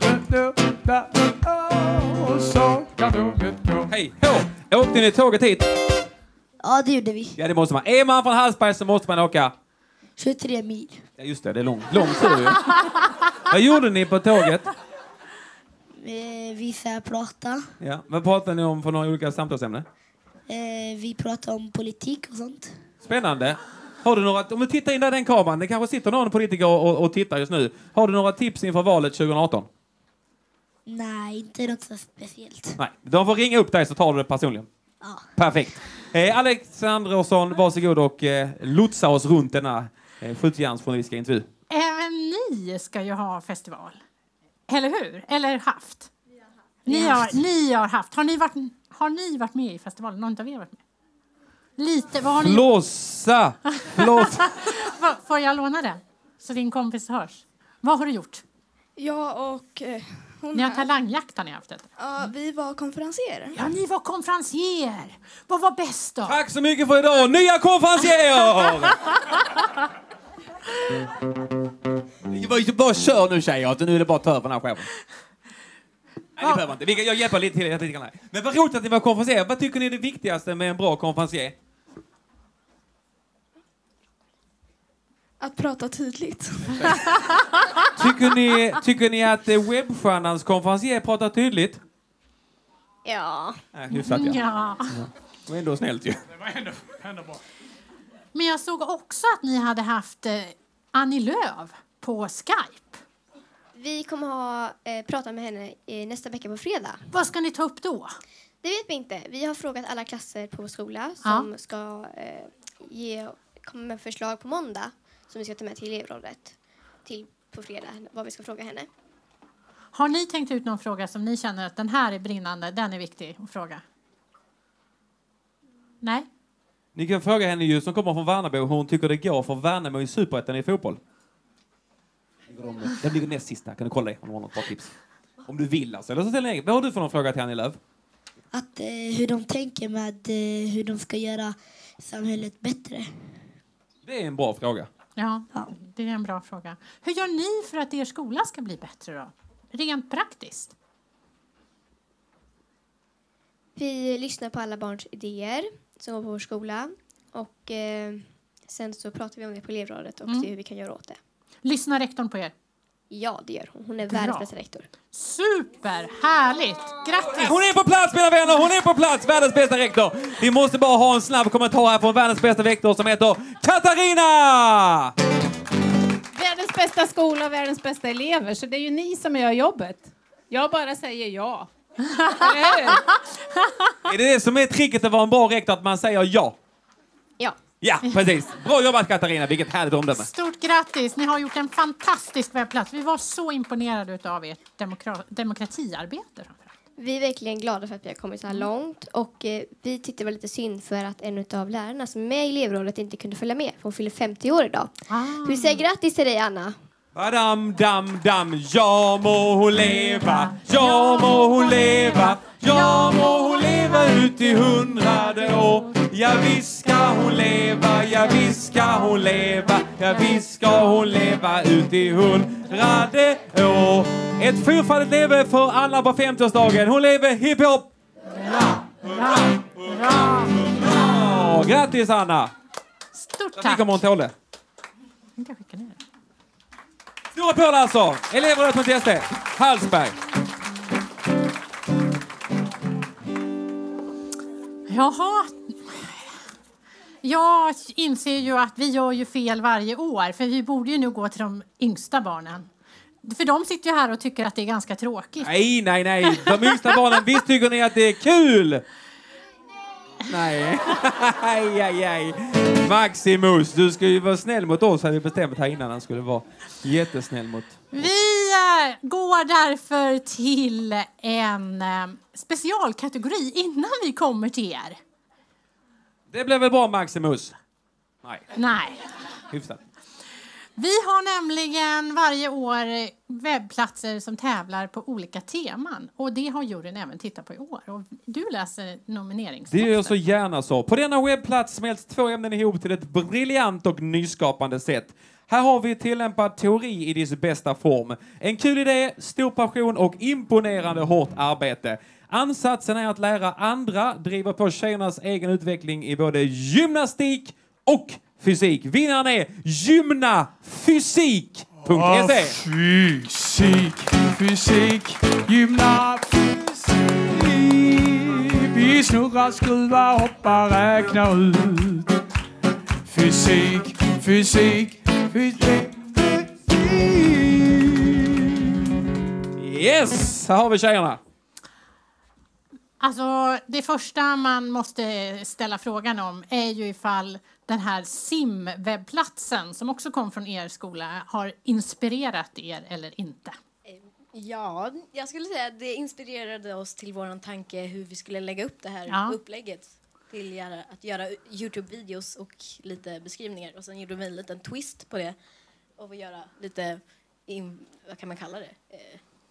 S11: Och så kan tåget gå.
S1: Hej, hå! Åkte ni tåget hit?
S21: Ja, det gjorde vi.
S1: Ja, det måste man. Är man från Hallsberg så måste man åka.
S21: tjugotre mil.
S1: Ja, just det. Det är långt. Långt tur ju. Vad gjorde ni på tåget?
S21: Eh, vi får prata.
S1: Ja. Vad pratade ni om för några olika samtalsämnen?
S21: Eh, vi pratar om politik och sånt.
S1: Spännande. Har du några, om du tittar in där den kameran, det kanske sitter någon politiker och, och, och tittar just nu. Har du några tips inför valet tjugo arton?
S21: Nej, inte något så speciellt.
S1: Nej, de får ringa upp dig så tar du det personligen.
S21: Ja.
S1: Perfekt. Eh, Alexandersson, varsågod och eh, lotsa oss runt denna eh, skjutjärnsjournalistiska intervju.
S3: Även ni ska ju ha festival. Eller hur? Eller haft? Ni
S21: Vi har
S3: har,
S21: haft.
S3: ni har haft. Har ni, varit, har ni varit med i festivalen? Någon av er har varit med? Lite. Vad har ni
S1: Flossa! Förlåt.
S3: Va, får jag låna den? Så din kompis hörs. Vad har du gjort?
S17: Jag och eh, hon
S3: Ni har
S17: här.
S3: talangjakt har ni haft det.
S17: Ja, vi var konferenser.
S3: Ja, ni var konferencier. Vad var bäst då?
S1: Tack så mycket för idag, nya konferencier! bara, bara kör nu tjejer, nu är det bara att ta över den här chefen. Nej, det behöver inte. Vi kan, jag hjälper lite till. Lite här. Men vad roligt att ni var konferencier. Vad tycker ni är det viktigaste med en bra konferencier?
S17: Att prata tydligt.
S1: Tycker ni, tycker ni att webbstjärnans konferencier pratar tydligt?
S21: Ja.
S1: Nej, hyfsat ja.
S3: Ja.
S1: Det var ändå snällt ju.
S11: Det var ändå, ändå bra.
S3: Men jag såg också att ni hade haft eh, Annie Lööf på Skype.
S21: Vi kommer ha eh, prata med henne eh, nästa vecka på fredag.
S3: Vad ska ni ta upp då?
S21: Det vet vi inte. Vi har frågat alla klasser på vår skola som
S3: Ja.
S21: ska eh, ge, komma med förslag på måndag som vi ska ta med till elevrådet till på fredag, vad vi ska fråga henne.
S3: Har ni tänkt ut någon fråga som ni känner att den här är brinnande, den är viktig att fråga? Nej?
S1: Ni kan fråga henne ju som kommer från Värnamo hur hon tycker det går för Värnamo i Superettan i fotboll. Det blir näst sista. Kan du kolla det om du har något bra tips? Om du vill alltså. Eller så ställer jag. Vad har du för någon fråga till Annie Lööf?
S5: Att eh, hur de tänker med eh, hur de ska göra samhället bättre.
S1: Det är en bra fråga.
S3: Ja, det är en bra fråga. Hur gör ni för att er skola ska bli bättre då? Rent praktiskt.
S21: Vi lyssnar på alla barns idéer som går på vår skola och eh, sen så pratar vi om det på elevrådet och
S3: Mm.
S21: ser hur vi kan göra åt det.
S3: Lyssnar rektorn på er?
S21: Ja, det gör hon. Hon är
S3: Bra.
S21: världens bästa rektor.
S3: Super! Härligt! Grattis!
S1: Hon är på plats, mina vänner! Hon är på plats! Världens bästa rektor! Vi måste bara ha en snabb kommentar här från världens bästa rektor som heter Katarina!
S22: Världens bästa skola och världens bästa elever. Så det är ju ni som gör jobbet. Jag bara säger ja. Eller hur?
S1: Är det det som är tricket att vara en bra rektor, att man säger ja?
S21: Ja.
S1: Ja, precis. Bra jobbat Katarina, vilket härligt omdöme.
S3: Stort grattis! Ni har gjort en fantastisk webbplats. Vi var så imponerade av ert demokra- demokratiarbete.
S21: Vi är verkligen glada för att vi har kommit så här långt och eh, vi tyckte det var lite synd för att en av lärarna som är med i elevrådet inte kunde följa med för hon fyller femtio år idag.
S3: Ah.
S21: Så vi säger grattis till dig Anna.
S1: Badam, dam, dam, ja må hon leva, ja må hon leva, ja må hon leva ut i hundrade år. Ja visst ska hon leva, ja visst ska hon leva, ja visst ska hon leva ut i hundrade år. Ett fyrfaldigt leve för Anna på femtioårsdagen. Hon lever hiphop! Ja, grattis Anna!
S3: Stort
S1: Jag
S3: tack!
S1: tycker hon tål det.
S3: Jag kan skicka ner det.
S1: Stora applåder alltså! Elevrådet mot S D. Hallsberg.
S3: Jaha. Jag inser ju att vi gör ju fel varje år. För vi borde ju nu gå till de yngsta barnen. För de sitter ju här och tycker att det är ganska tråkigt.
S1: Nej, nej, nej. De yngsta barnen, visst tycker ni att det är kul? Nej. Aj, aj, aj. Maximus, du ska ju vara snäll mot oss, hade vi bestämt här innan. Han skulle vara jättesnäll mot...
S3: Vi eh, går därför till en eh, specialkategori innan vi kommer till er.
S1: Det blev väl bra, Maximus? Nej,
S3: Nej.
S1: hyfsat.
S3: Vi har nämligen varje år webbplatser som tävlar på olika teman. Och det har juryn även tittat på i år. Och du läser nomineringstexten.
S1: Det är så gärna så. På denna webbplats smälts två ämnen ihop till ett briljant och nyskapande sätt. Här har vi tillämpat teori i dess bästa form. En kul idé, stor passion och imponerande hårt arbete. Ansatsen är att lära andra driva på tjejernas egen utveckling i både gymnastik och fysik. Vinnaren är gymnafysik punkt se.
S11: Fysik, fysik, gymnafysik. Vi snurrar, skruvar, hoppar, räknar ut. Fysik, fysik, fysik.
S1: Yes, här har vi tjejerna.
S3: Alltså, det första man måste ställa frågan om är ju ifall den här simwebbplatsen som också kom från er skola har inspirerat er eller inte.
S20: Ja, jag skulle säga att det inspirerade oss till våran tanke hur vi skulle lägga upp det här
S3: Ja.
S20: upplägget. Till göra, att göra YouTube-videos och lite beskrivningar. Och sen gjorde vi en liten twist på det. Och vi göra lite, in, vad kan man kalla det? Eh,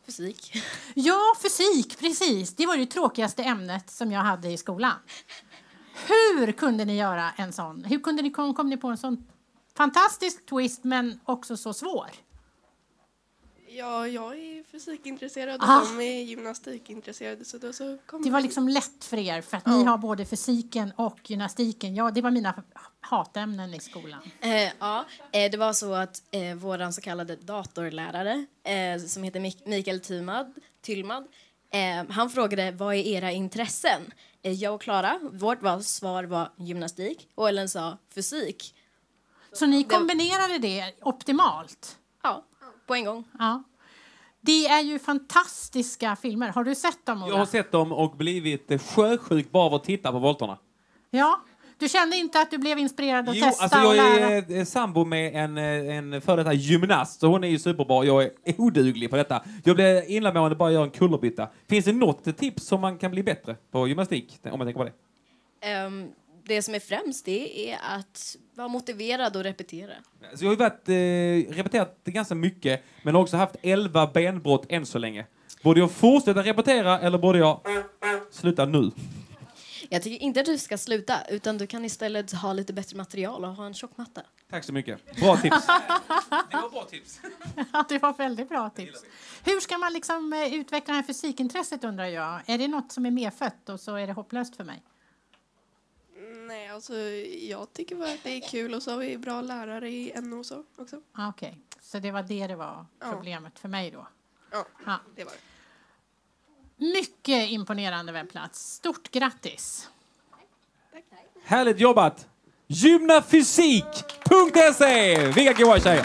S20: fysik.
S3: Ja, fysik, precis. Det var ju det tråkigaste ämnet som jag hade i skolan. Hur kunde ni göra en sån? Hur kunde ni kom, kom ni på en sån fantastisk twist men också så svår?
S17: Ja, jag är fysikintresserad
S3: Ah.
S17: och de är gymnastikintresserade. Så då så kom
S3: Det var liksom lätt för er för att ni har både fysiken och gymnastiken. Ja, det var mina hatämnen i skolan.
S20: Eh, ja, eh, det var så att eh, våran så kallade datorlärare eh, som heter Mik- Mikael Tylmad, Tylmad eh, han frågade vad är era intressen? Eh, jag och Klara, vårt var, svar var gymnastik och Ellen sa fysik.
S3: Så ni kombinerade det optimalt?
S20: Ja, på en gång.
S3: Ja. Det är ju fantastiska filmer. Har du sett dem, Ola?
S1: Jag har sett dem och blivit eh, sjösjuk bara av att titta på volterna.
S3: Ja. Du kände inte att du blev inspirerad att
S1: Jo,
S3: testa
S1: alltså
S3: och
S1: jag
S3: lära?
S1: är eh, sambo med en, eh, en före detta gymnast. Så hon är ju superbra. Jag är oduglig på detta. Jag blir illamående bara göra en kullerbytta. Finns det något tips som man kan bli bättre på gymnastik? Om man tänker på det.
S20: Ehm, det som är främst det är att vara motiverad och repetera.
S1: Så jag har ju varit, eh, repeterat ganska mycket. Men också haft elva benbrott än så länge. Borde jag fortsätta repetera eller borde jag sluta nu?
S20: Jag tycker inte att du ska sluta, utan du kan istället ha lite bättre material och ha en tjock matta.
S1: Tack så mycket. Bra tips. Det var bra tips.
S3: Ja, det var väldigt bra tips. Hur ska man liksom eh, utveckla det här fysikintresset, undrar jag? Är det något som är medfött och så är det hopplöst för mig?
S17: Nej, alltså jag tycker bara att det är kul och så har vi bra lärare i N O så också.
S3: Ah, Okej, okay. Så det var det det var
S17: Ja.
S3: problemet för mig då?
S17: Ja,
S3: Ja.
S17: det var det.
S3: Mycket imponerande webbplats. Stort grattis!
S1: Härligt jobbat! Gymnafysik punkt se! Vilka goa tjejer!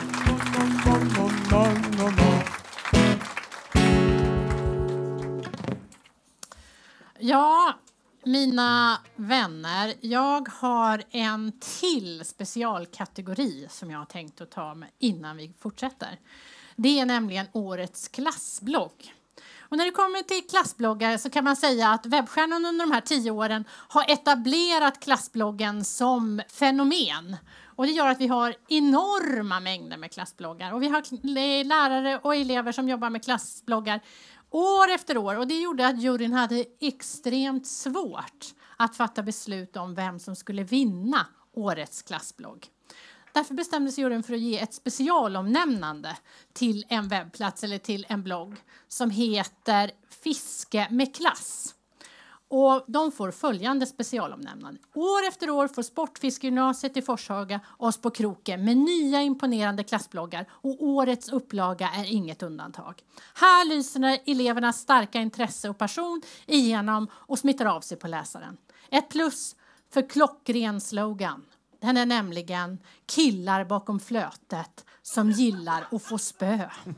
S3: Ja, mina vänner, jag har en till specialkategori som jag har tänkt att ta med innan vi fortsätter. Det är nämligen årets klassblogg. Och när det kommer till klassbloggar så kan man säga att Webbstjärnan under de här tio åren har etablerat klassbloggen som fenomen. Och det gör att vi har enorma mängder med klassbloggar. Och vi har lärare och elever som jobbar med klassbloggar år efter år. Och det gjorde att juryn hade extremt svårt att fatta beslut om vem som skulle vinna årets klassblogg. Därför bestämde sig juryn för att ge ett specialomnämnande till en webbplats eller till en blogg som heter Fiske med klass. Och de får följande specialomnämnande. År efter år får Sportfiskegymnasiet i Forshaga oss på kroken med nya imponerande klassbloggar och årets upplaga är inget undantag. Här lyser elevernas starka intresse och passion igenom och smittar av sig på läsaren. Ett plus för klockren slogan. Den är nämligen killar bakom flötet som gillar att få spö.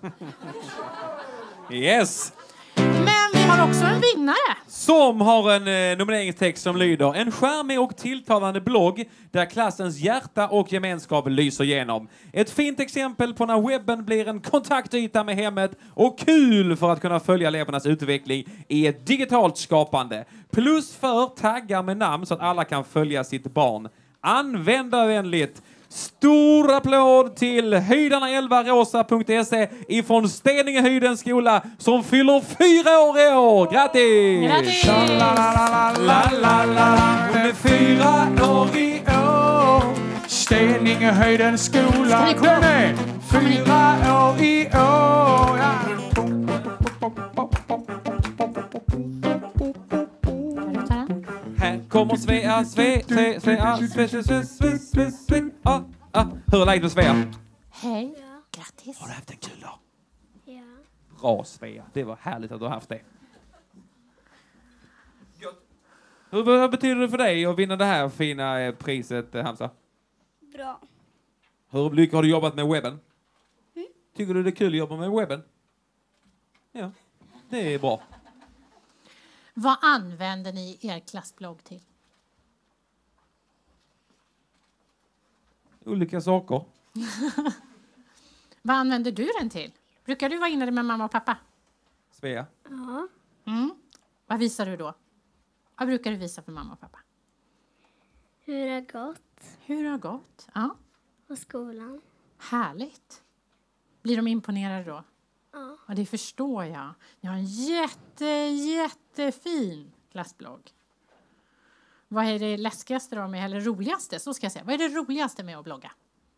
S1: Yes!
S3: Men vi har också en vinnare.
S1: Som har en eh, nomineringstext som lyder: en charmig och tilltalande blogg där klassens hjärta och gemenskap lyser igenom. Ett fint exempel på när webben blir en kontaktyta med hemmet och kul för att kunna följa elevernas utveckling i ett digitalt skapande. Plus för taggar med namn så att alla kan följa sitt barn. Användarvänligt. Stor applåd till höjdarna elva rosa punkt se ifrån Steningehöjdens skola som fyller fyra år i år. Grattis!
S3: Grattis!
S11: Hon är fyra år i år. Steningehöjdens skola. Den är fyra år i år. Ja.
S1: Här kommer Svea, Svea, Svea, Svea, Svea, Svea, Svea, Svea, Svea. Ah, ah. Hur är läget med Svea?
S3: Hej, grattis.
S1: Har du haft en kul dag?
S5: Ja.
S1: Bra Svea, det var härligt att du har haft det. Hur, vad betyder det för dig att vinna det här fina eh, priset, eh, Hamza?
S5: Bra.
S1: Hur mycket har du jobbat med webben?
S5: Mm.
S1: Tycker du det är kul att jobba med webben? Ja, det är bra.
S3: Vad använder ni er klassblogg till?
S1: Olika saker.
S3: Vad använder du den till? Brukar du vara inne med mamma och pappa?
S1: Svea?
S5: Ja.
S3: Mm. Vad visar du då? Vad brukar du visa för mamma och pappa?
S5: Hur det har gått.
S3: Hur det har gått? Ja.
S5: På skolan.
S3: Härligt. Blir de imponerade då? Ja. Ja, det förstår jag. Ni har en jätte, jättefin glassblogg. Vad är det läskigaste då med, eller roligaste? Så ska jag säga. Vad är det roligaste med att blogga?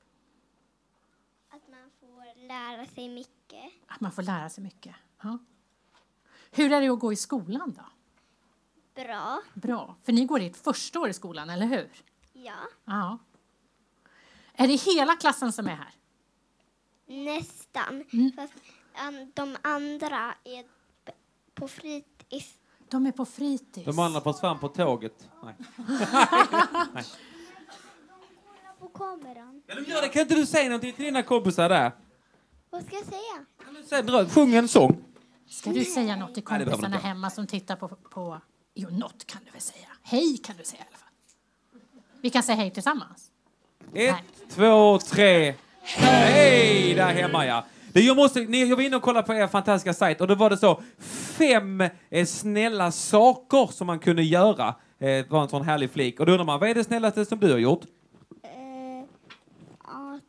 S21: Att man får lära sig mycket.
S3: Att man får lära sig mycket. Ja. Hur är det att gå i skolan då?
S21: Bra.
S3: Bra. För ni går i ett första år i skolan, eller hur?
S21: Ja.
S3: Ja. Är det hela klassen som är här?
S21: Nästan.
S3: Mm.
S21: Fast um, de andra är p- på fritids.
S3: De är på fritids.
S1: De andra försvann på tåget. Nej. Nej.
S21: På kameran.
S1: Ja, de gör det. Kan inte du säga någonting till dina kompisar där?
S21: Vad ska jag säga?
S1: Säg, dra, sjung en sång.
S3: Ska du säga något till
S1: Nej, det behöver
S3: kompisarna
S1: du inte.
S3: hemma som tittar på, på... Jo, något kan du väl säga. Hej kan du säga i alla fall. Vi kan säga hej tillsammans.
S1: Ett, två, tre. Hej där hemma, ja. Det, jag, måste, jag var inne och kollade på er fantastiska sajt och då var det så fem eh, snälla saker som man kunde göra. Eh, det var en sån härlig flik. Och då undrar man, vad är det snällaste som du har gjort?
S21: Eh, att,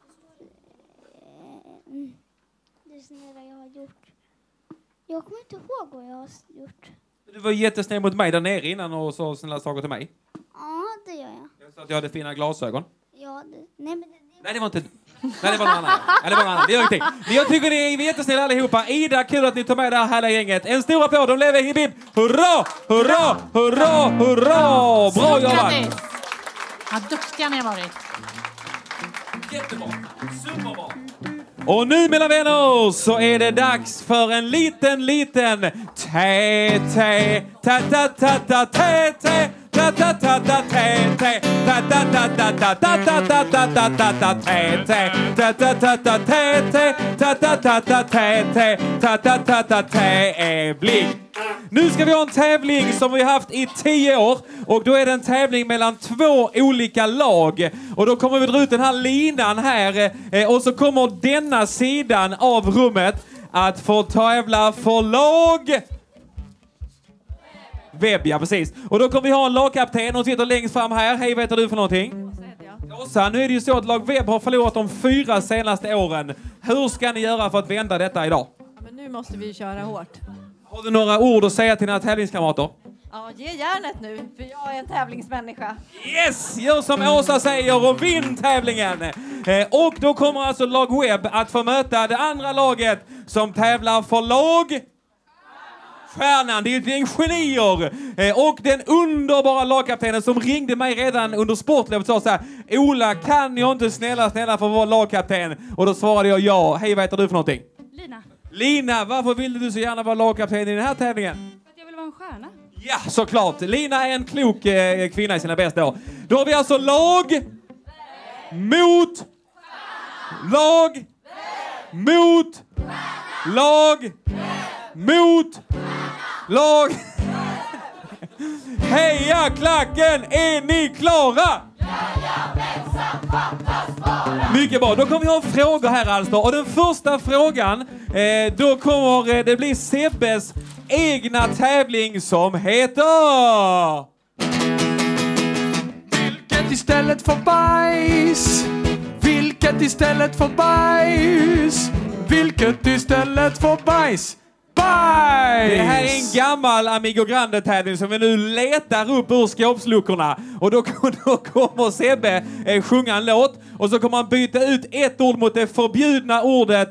S21: eh, det snälla jag har gjort. Jag kommer inte ihåg vad jag har gjort.
S1: Du var jättesnäll mot mig där nere innan och sa snälla saker till mig.
S21: Ja, det gör jag.
S1: Jag sa att jag hade fina glasögon.
S21: Ja, det, nej, men det,
S1: Nej, det var inte... Nej, det var någon annan. Nej, det var någon annan. Det gör ingenting. Men jag tycker ni är jättesnälla allihopa. Ida, kul att ni tar med det här härliga gänget. En stor applåd. De lever i bib. Hurra! Hurra! Hurra! Hurra! Bra jobbat!
S3: Vad duktiga ni har varit.
S1: Jättebra. Superbra. Och nu, mina vänner, så är det dags för en liten, liten te-te, ta-ta-ta-ta-te-te, ta-ta-ta-ta-te-te, ta-ta-ta-ta-ta-ta-ta-ta-ta-ta-te-te, ta-ta-ta-ta-te-te, ta-ta-ta-ta-te-te, ta-ta-ta-ta-tävling. Nu ska vi ha en tävling som vi har haft i tio år. Och då är det en tävling mellan två olika lag. Och då kommer vi dra ut den här linan här. Eh, och så kommer denna sidan av rummet att få tävla för lag. Webb, ja precis. Och då kommer vi ha en lagkapten och sitter längst fram här. Hej, vad heter du för någonting? Åsa, nu är det ju så att lag Webb har förlorat de fyra senaste åren. Hur ska ni göra för att vända detta idag?
S4: Ja, men nu måste vi köra hårt.
S1: Har du några ord att säga till dina tävlingskamrater?
S4: Ja, ge järnet nu, för jag är en tävlingsmänniska.
S1: Yes! Gör som Åsa säger och vinn tävlingen! Eh, och då kommer alltså lag Webb att få möta det andra laget som tävlar för lag... Stjärnan, det är ett gäng genier. Eh, och den underbara lagkaptenen som ringde mig redan under sportlovet sa så här: Ola, kan jag inte snälla, snälla få vara lagkapten? Och då svarade jag ja. Hej, vad heter du för någonting?
S4: Lina.
S1: Lina, varför ville du så gärna vara lagkapten i den här tävlingen?
S4: För att jag vill vara en stjärna.
S1: Ja, såklart. Lina är en klok eh, kvinna i sina bästa år. Då har vi alltså lag mot lag mot lag mot lag. Heja klacken, är ni klara? Mycket bra, då kommer vi ha frågor här alltså. Och den första frågan, eh, då kommer eh, det bli Sebbes egna tävling som heter...
S11: Vilket istället för bajs? Vilket istället för bajs? Vilket istället för bajs? Bajs!
S1: Det här är en gammal Amigo Grande-tävling som vi nu letar upp ur skåpsluckorna. Och då, då kommer Sebbe eh, sjunga en låt. Och så kommer han byta ut ett ord mot det förbjudna ordet...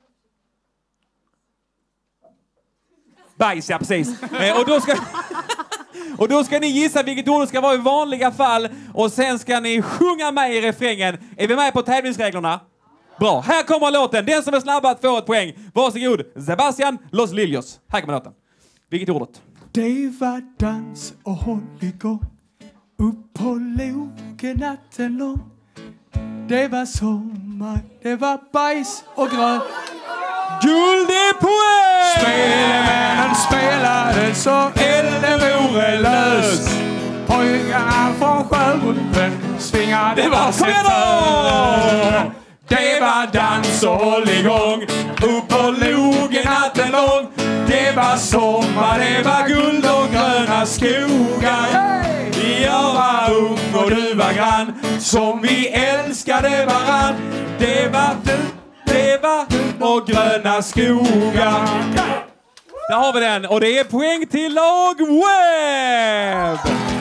S1: Bajs, ja precis. Eh, och, då ska, och då ska ni gissa vilket ord det ska vara i vanliga fall. Och sen ska ni sjunga med i refrängen. Är vi med på tävlingsreglerna? Bra, här kommer låten. Den som är snabbast får ett poäng. Varsågod, Sebastian Los Lilios. Här kommer låten. Vilket ordet?
S11: Det var dans och hålligång upp på loken natten lång. Det var sommar, det var bajs och grön.
S1: Guld är poäng!
S11: Spelmännen spelade så elden vore lös. Pojkarna från Sjöbroden svingade.
S1: Det var, kom igen då!
S11: Det var dans och hålligång upp på logen natten lång. Det var sommar, det var guld och gröna skogar. Jag var ung och du var grann, som vi älskade varann. Det var du, det
S1: leva och gröna skogar. Där har vi den. Och det är poäng till lag Webb.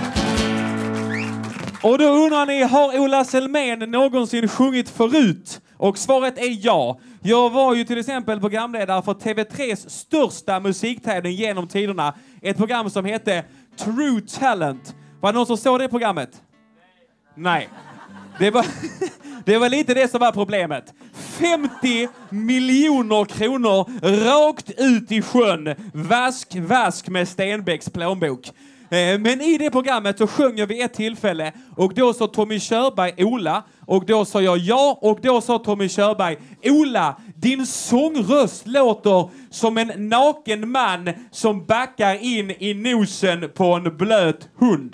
S1: Och då undrar ni, har Ola Selmén någonsin sjungit förut? Och svaret är ja. Jag var ju till exempel programledare för T V tres största musiktävling genom tiderna. Ett program som hette True Talent. Var det någon som såg det programmet? Nej. Det var, det var lite det som var problemet. femtio miljoner kronor rakt ut i sjön. Vask, vask med Stenbecks plånbok. Men i det programmet så sjöng jag vid ett tillfälle och då sa Tommy Körberg Ola och då sa jag ja och då sa Tommy Körberg Ola, din sångröst låter som en naken man som backar in i nosen på en blöt hund.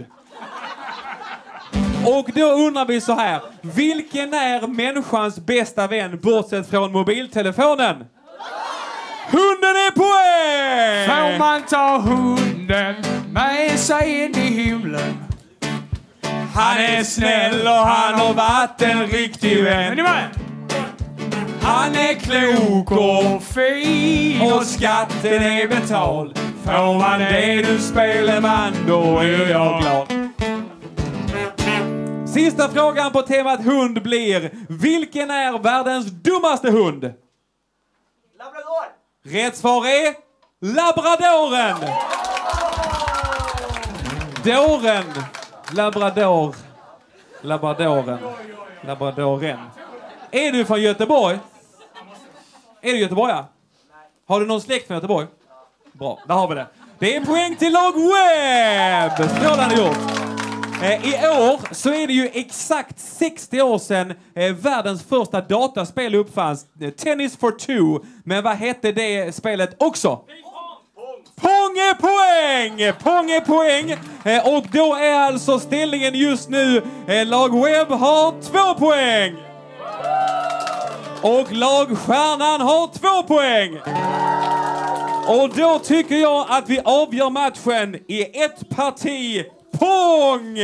S1: Och då undrar vi så här, vilken är människans bästa vän bortsett från mobiltelefonen? Hunden är poäng!
S11: Får man ta hunden med sig in i himlen?
S1: Han är snäll och han har varit en riktig vän. Han är klok och fin och skatten är betald. Får man det du spelar man, då är jag glad. Sista frågan på temat hund blir, vilken är världens dummaste hund?
S12: Labrador!
S1: Rätt svar är labradoren. Dåren. Labrador. Labradoren. Labradoren. Är du från Göteborg? Är du göteborgare? Har du någon släkt från Göteborg? Bra, där har vi det. Det är poäng till lag Webb. Strålande gjort. Eh, I år så är det ju exakt sextio år sedan eh, världens första dataspel uppfanns. Eh, Tennis for two. Men vad hette det spelet också? Pong är poäng! Pong är poäng! Eh, och då är alltså ställningen just nu eh, lag Webb har två poäng. Och lag Stjärnan har två poäng. Och då tycker jag att vi avgör matchen i ett parti pong!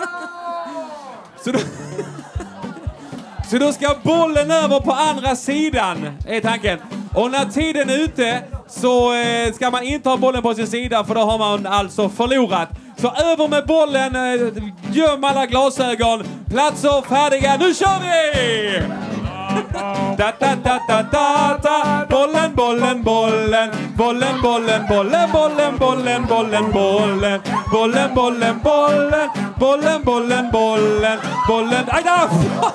S1: Så då, så då ska bollen över på andra sidan, är tanken. Och när tiden är ute så eh, ska man inte ha bollen på sin sida, för då har man alltså förlorat. Så över med bollen, eh, göm alla glasögon, platser färdiga, nu kör vi! Da, da, da, da, da, da. Bollen, bollen, bollen, bollen, bollen, bollen, bollen, bollen, bollen, bollen, bollen, bollen, bollen, bollen, bollen, bollen, bollen, aj da!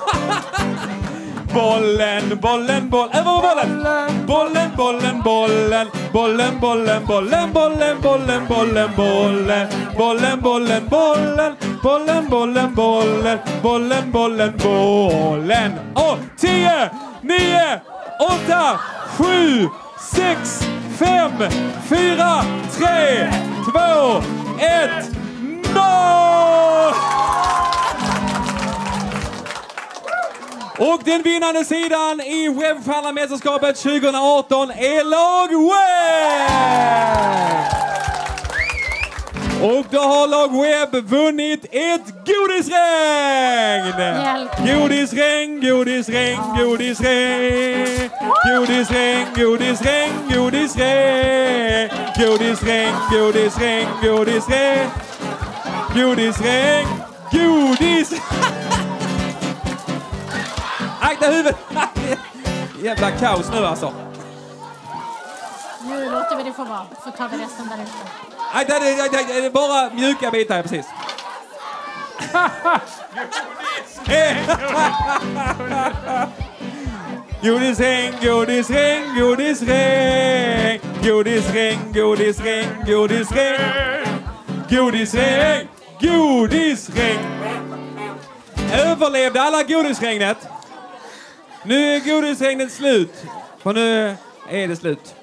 S1: Bollen, bollen, boll, över bollen. Bollen, bollen, bollen, bollen, bollen, bollen, bollen, bollen, bollen, bollen, bollen, bollen, bollen, bollen, bollen, bollen, bollen, bollen, bollen. Och tio, nio, åtta, sju, sex, fem, fyra, tre, två, ett, noll! Och den vinnande sidan i Webbstjärnamästerskapet tjugo arton är lag Webb! Och då har lag Webb vunnit ett godisregn! Godisregn, godisregn, godisregn, godisregn, godisregn, godisregn, godisregn, godisregn, godisregn, godisregn, godis... Akta huvudet! Jävla kaos nu alltså.
S3: Nu låter vi det få vara. Så tar vi resten där ute.
S1: Akta, det, det, det är bara mjuka bitar här precis. Godisregn, godisregn, godisregn, godisregn, godisregn, godisregn, godisregn, godisregn. Överlevde alla godisregnet? Nu är godisregnet slut. För nu är det slut.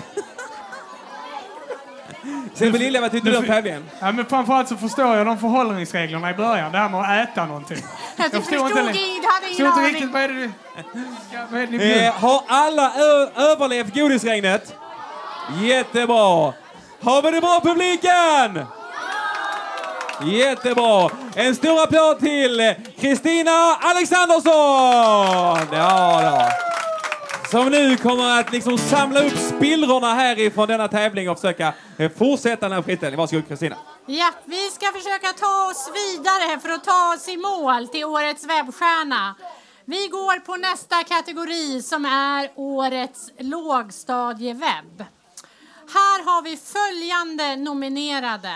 S1: Sen vill vad tyckte du om tävlingen?
S11: Ja, men framförallt så förstår jag de förhållningsreglerna i början. Det här med att äta någonting.
S3: Jag, jag förstod inte, hade ingen
S11: inte
S3: aning.
S11: riktigt vad är det, vad är det ni
S1: eh, Har alla ö- överlevt godisregnet? Jättebra. Har vi det bra, publiken? Jättebra. En stor applåd till Kristina Alexandersson. Ja då. Som nu kommer att liksom samla upp spillrorna härifrån denna tävling och försöka eh, fortsätta den här skiten. Varsågod Kristina.
S3: Ja, vi ska försöka ta oss vidare för att ta oss i mål till årets webbstjärna. Vi går på nästa kategori som är årets lågstadiewebb. Här har vi följande nominerade.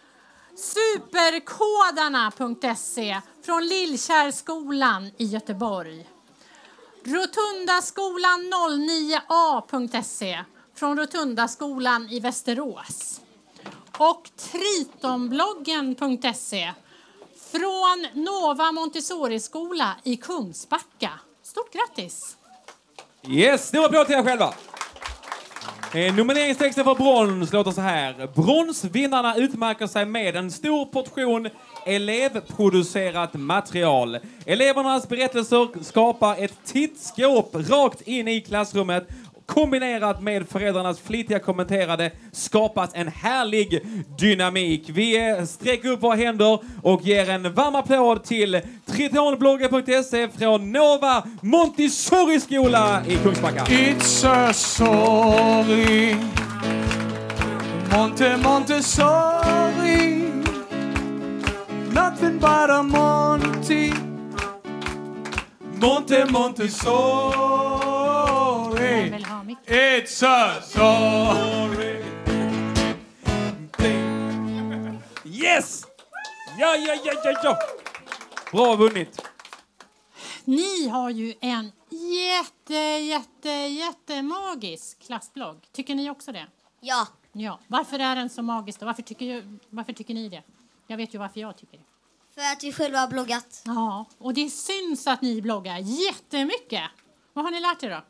S3: Superkodarna punkt se från Lillkärrskolan i Göteborg. Rotundaskolan noll nio A punkt se från Rotundaskolan i Västerås. Och Tritonbloggen punkt se från Nova Montessori-skola i Kungsbacka. Stort grattis!
S1: Yes, stor applåd till er själva. Eh, nomineringstexten för brons låter så här. Bronsvinnarna utmärker sig med en stor portion elevproducerat material. Elevernas berättelser skapar ett tittskåp rakt in i klassrummet. Kombinerat med föräldrarnas flitiga kommenterade skapas en härlig dynamik. Vi sträcker upp våra händer och ger en varm applåd till Tritonbloggen punkt se från Nova Montessori-skola i Kungsbacka.
S11: It's a sorry Monte Montessori Nothing but a Monty Monte Montessori It's a sorry
S1: Yes! Ja, ja, ja, ja, ja! Bra vunnit!
S3: Ni har ju en jätte, jätte, jättemagisk klassblogg. Tycker ni också det?
S6: Ja.
S3: Ja. Varför är den så magisk då? Varför tycker, ju, varför tycker ni det? Jag vet ju varför jag tycker det.
S6: För att vi själva har bloggat.
S3: Ja, och det syns att ni bloggar jättemycket. Vad har ni lärt er då?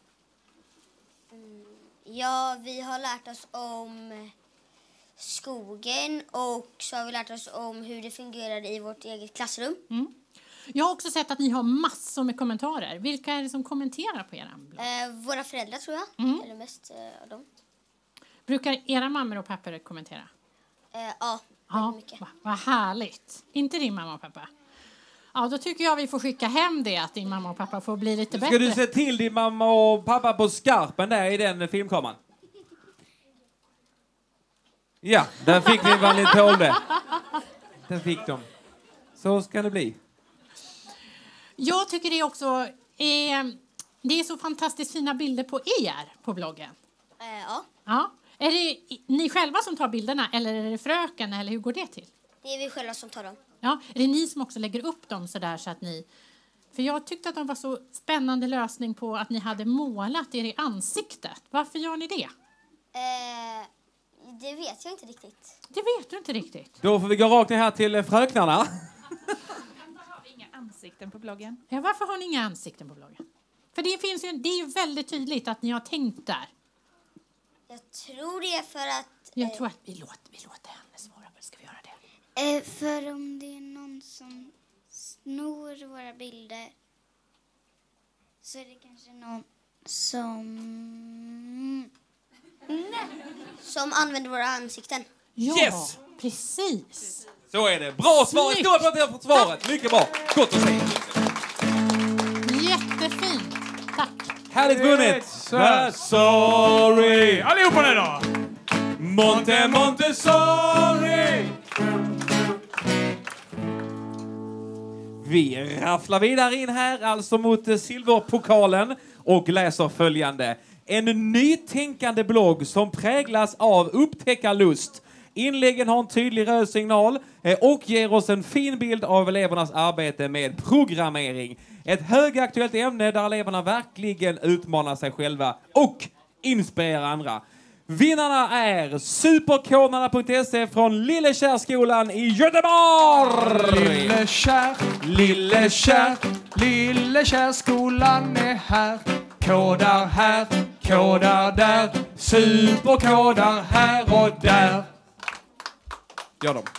S6: Ja, vi har lärt oss om skogen och så har vi lärt oss om hur det fungerar i vårt eget klassrum.
S3: Mm. Jag har också sett att ni har massor med kommentarer. Vilka är det som kommenterar på er blogg?
S6: Eh, våra föräldrar tror jag,
S3: Mm.
S6: eller mest eh, av dem.
S3: Brukar era mammor och pappor kommentera?
S6: Eh, ja,
S3: Ja, va, vad härligt. Inte din mamma och pappa? Ja, då tycker jag vi får skicka hem det att din mamma och pappa får bli lite
S1: Ska
S3: bättre.
S1: du se till din mamma och pappa på skarpen där i den filmkameran? Ja, där fick ni vad ni tålde. Där fick de. Så ska det bli.
S3: Jag tycker det också är, det är så fantastiskt fina bilder på er på bloggen.
S6: Eh, ja,
S3: Ja. Är det ni själva som tar bilderna eller är det fröken eller hur går det till?
S6: det är vi själva som tar dem.
S3: Ja, är det ni som också lägger upp dem så där så att ni... För jag tyckte att de var så spännande lösning på att ni hade målat er i ansiktet. Varför gör ni det?
S6: Eh, det vet jag inte riktigt.
S3: Det vet du inte riktigt.
S1: Då får vi gå rakt ner här till fröknarna.
S22: Har vi inga ansikten på bloggen?
S3: Ja, varför har ni inga ansikten på bloggen? För det finns ju, det är ju väldigt tydligt att ni har tänkt där.
S6: Jag tror det är för att...
S3: Jag tror att vi låter, vi låter henne svara. Ska vi göra det?
S6: Eh, för om det är någon som snor våra bilder så är det kanske någon som... Nej. Som använder våra ansikten.
S3: Ja,
S1: Yes!
S3: precis.
S1: Så är det. Bra svar.
S3: Snyggt.
S1: Stora applåder för svaret. Mycket bra. Gott att se.
S3: Jättefint. Tack.
S1: Härligt vunnit.
S11: It's a sorry Allihopa nu då!
S1: Monte Montessori. Vi rafflar vidare in här, alltså mot eh, silverpokalen och läser följande. En nytänkande blogg som präglas av upptäckarlust. Inläggen har en tydlig röd signal eh, och ger oss en fin bild av elevernas arbete med programmering. Ett högaktuellt ämne där eleverna verkligen utmanar sig själva och inspirerar andra. Vinnarna är superkodarna punkt se från Lillekärrskolan i Göteborg!
S11: Lillekär, Lillekär, Lillekärrskolan är här. Kodar här, kodar där, superkodar här och där.
S1: Gör de.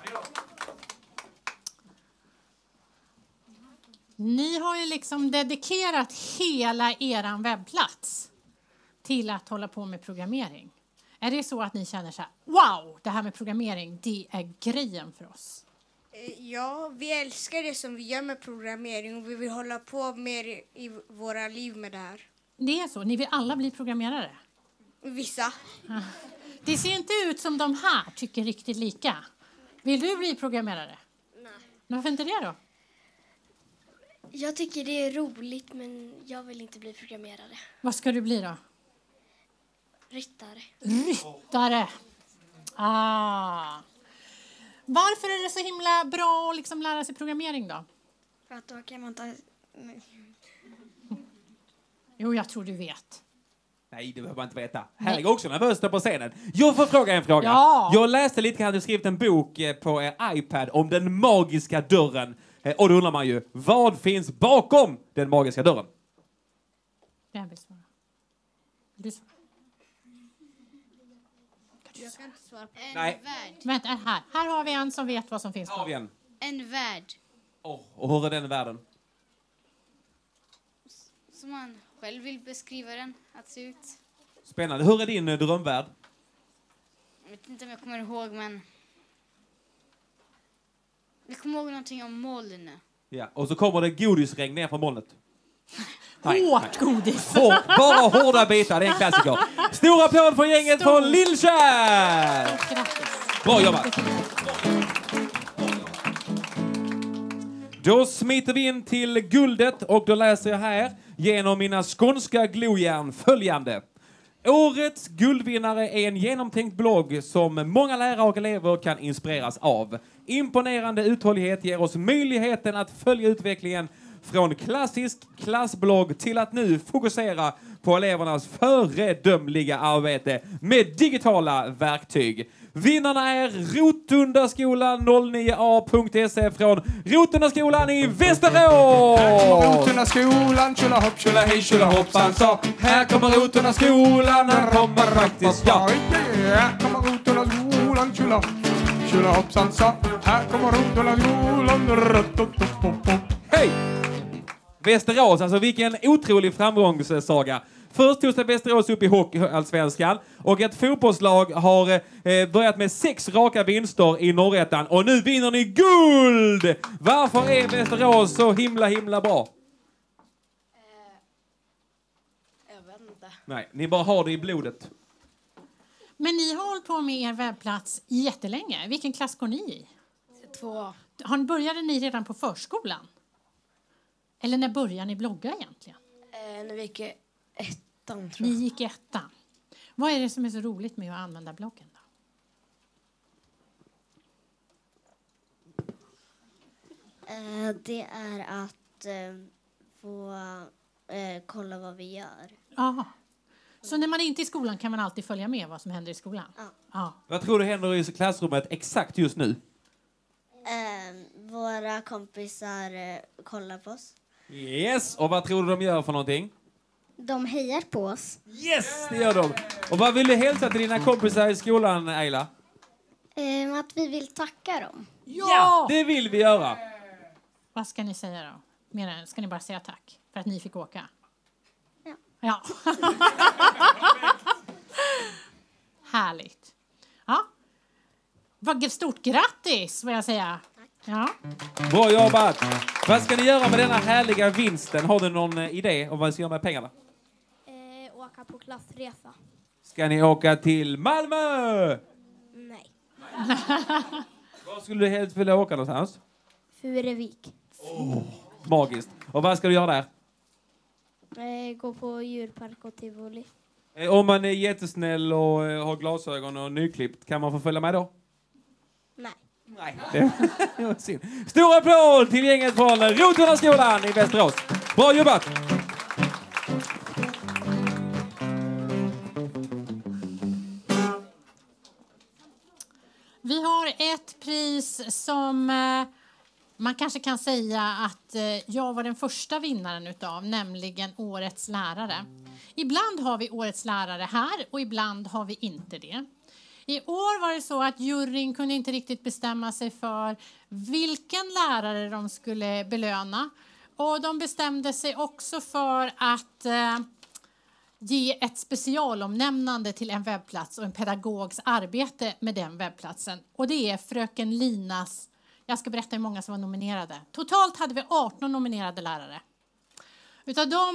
S3: Ni har ju liksom dedikerat hela eran webbplats till att hålla på med programmering. Är det så att ni känner så här, wow, det här med programmering, det är grejen för oss?
S7: Ja, vi älskar det som vi gör med programmering och vi vill hålla på mer i våra liv med det här.
S3: Det är så. Ni vill alla bli programmerare?
S7: Vissa.
S3: Ja. Det ser inte ut som de här tycker riktigt lika. Vill du bli programmerare?
S5: Nej.
S3: Varför inte det då?
S5: Jag tycker det är roligt, men jag vill inte bli programmerare.
S3: Vad ska du bli då?
S5: Ryttare.
S3: Ryttare. Ah. Varför är det så himla bra att liksom lära sig programmering då?
S5: För att då kan man ta...
S3: Jo, jag tror du vet.
S1: Nej, det behöver man inte veta. Här är jag också nervös på scenen. Jag får fråga en fråga.
S3: Ja.
S1: Jag läste lite grann, du skrivit en bok eh, på er iPad om den magiska dörren. Eh, och då undrar man ju, vad finns bakom den magiska dörren?
S3: Vem vill svara? Du svara.
S7: Jag kan inte svara på
S3: En
S1: Nej.
S3: värld. Vänta, här. Här har vi en som vet vad som finns
S1: Har vi en?
S7: En värld
S1: Oh, och hur är den världen?
S7: som man själv vill beskriva den att se ut.
S1: Spännande. Hur är din eh, drömvärld?
S7: Jag vet inte om jag kommer ihåg, men jag kommer ihåg någonting om moln.
S1: Ja, och så kommer det godisregn ner från molnet.
S3: Hårt godis.
S1: Hår, bara hårda bitar, det är en klassiker. Stora applåd från gänget
S3: Stor.
S1: från Lillkärr! Bra jobbat! Då smiter vi in till guldet och då läser jag här genom mina skånska glojärn följande. Årets guldvinnare är en genomtänkt blogg som många lärare och elever kan inspireras av. Imponerande uthållighet ger oss möjligheten att följa utvecklingen från klassisk klassblogg till att nu fokusera på elevernas föredömliga arbete med digitala verktyg. Vinnarna är Rotundaskolan noll nio A punkt se från Rotundaskolan i Västerås!
S11: Här kommer Rotundaskolan, tjula hopp, tjula hej, tjula hoppsan sa.
S1: Här kommer Rotundaskolan, när de är faktiskt ja.
S11: Här kommer Rotundaskolan, tjula, tjula hoppsan sa. Här kommer Rotundaskolan.
S1: Hej! Västerås, alltså vilken otrolig framgångssaga. Först tog sig Västerås upp i hockeyallsvenskan och ett fotbollslag har eh, börjat med sex raka vinster i Norrettan och nu vinner ni guld! Varför är Västerås så himla himla bra?
S20: Jag vet inte.
S1: Nej, ni bara har det i blodet.
S3: Men ni har hållit på med er webbplats jättelänge. Vilken klass går ni i?
S20: Två.
S3: Har ni, började ni redan på förskolan? Eller när började ni blogga egentligen?
S20: Eh, när vi gick i ettan, tror
S3: Ni
S20: jag.
S3: gick i ettan. Vad är det som är så roligt med att använda bloggen då?
S6: Eh, det är att eh, få eh, kolla vad vi gör.
S3: Aha. Så när man är inte i skolan kan man alltid följa med vad som händer i skolan?
S6: Ja.
S3: Ja.
S1: Vad tror du händer i klassrummet exakt just nu?
S6: Eh, våra kompisar eh, kollar på oss.
S1: Yes! Och vad tror du de gör för någonting?
S6: De hejar på oss.
S1: Yes, det gör de. Och vad vill du hälsa till dina kompisar i skolan, Ayla?
S6: Eh, att vi vill tacka dem.
S1: Ja! Det vill vi göra.
S3: Vad ska ni säga då? Menar, ska ni bara säga tack för att ni fick åka?
S6: Ja.
S3: Ja. Härligt. Ja. Vad stort grattis, får jag säga. Ja.
S1: Bra jobbat. Vad ska ni göra med denna härliga vinsten? Har du någon eh, idé om vad ni ska göra med pengarna?
S5: Eh, åka på klassresa.
S1: Ska ni åka till Malmö?
S5: Nej.
S1: Var skulle du helst vilja åka någonstans?
S5: Furevik.
S1: Oh, magiskt. Och vad ska du göra där?
S5: Eh, gå på djurpark och tivoli.
S1: Eh, Om man är jättesnäll och eh, har glasögon och nyklippt, kan man få följa med då?
S5: Nej.
S1: Nej. Det var synd. Stor applåd till gänget från Rotundaskolan i Västerås. Bra jobbat!
S3: Vi har ett pris som eh, man kanske kan säga att eh, jag var den första vinnaren utav, nämligen Årets lärare. Ibland har vi Årets lärare här och ibland har vi inte det. I år var det så att juryn kunde inte riktigt bestämma sig för vilken lärare de skulle belöna. Och de bestämde sig också för att eh, ge ett specialomnämnande till en webbplats och en pedagogs arbete med den webbplatsen. Och det är fröken Linas, jag ska berätta hur många som var nominerade. Totalt hade vi arton nominerade lärare. Utav dem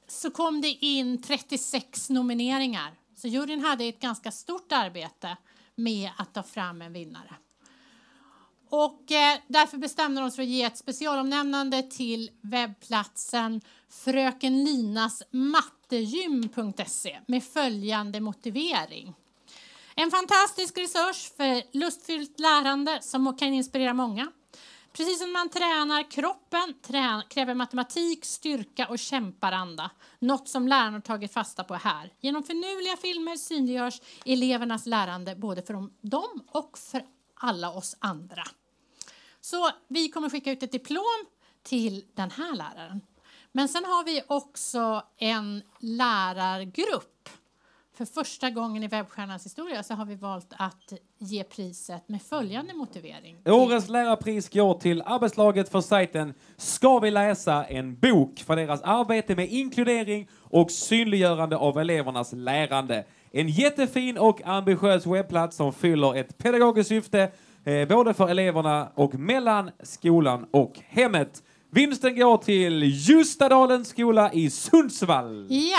S3: så kom det in trettiosex nomineringar. Så juryn hade ett ganska stort arbete med att ta fram en vinnare. Och eh, därför bestämde de sig för att ge ett specialomnämnande till webbplatsen fröken linas mattegym punkt se med följande motivering. En fantastisk resurs för lustfyllt lärande som kan inspirera många. Precis som man tränar kroppen trä- kräver matematik, styrka och kämparanda. Något som lärarna har tagit fasta på här. Genom förnuliga filmer synliggörs elevernas lärande både för dem och för alla oss andra. Så vi kommer skicka ut ett diplom till den här läraren. Men sen har vi också en lärargrupp. För första gången i Webbstjärnans historia så har vi valt att ge priset med följande motivering.
S1: Årets lärarpris går till arbetslaget för sajten Ska vi läsa en bok för deras arbete med inkludering och synliggörande av elevernas lärande. En jättefin och ambitiös webbplats som fyller ett pedagogiskt syfte eh, både för eleverna och mellan skolan och hemmet. Vinsten går till Justadalens skola i Sundsvall.
S3: Ja!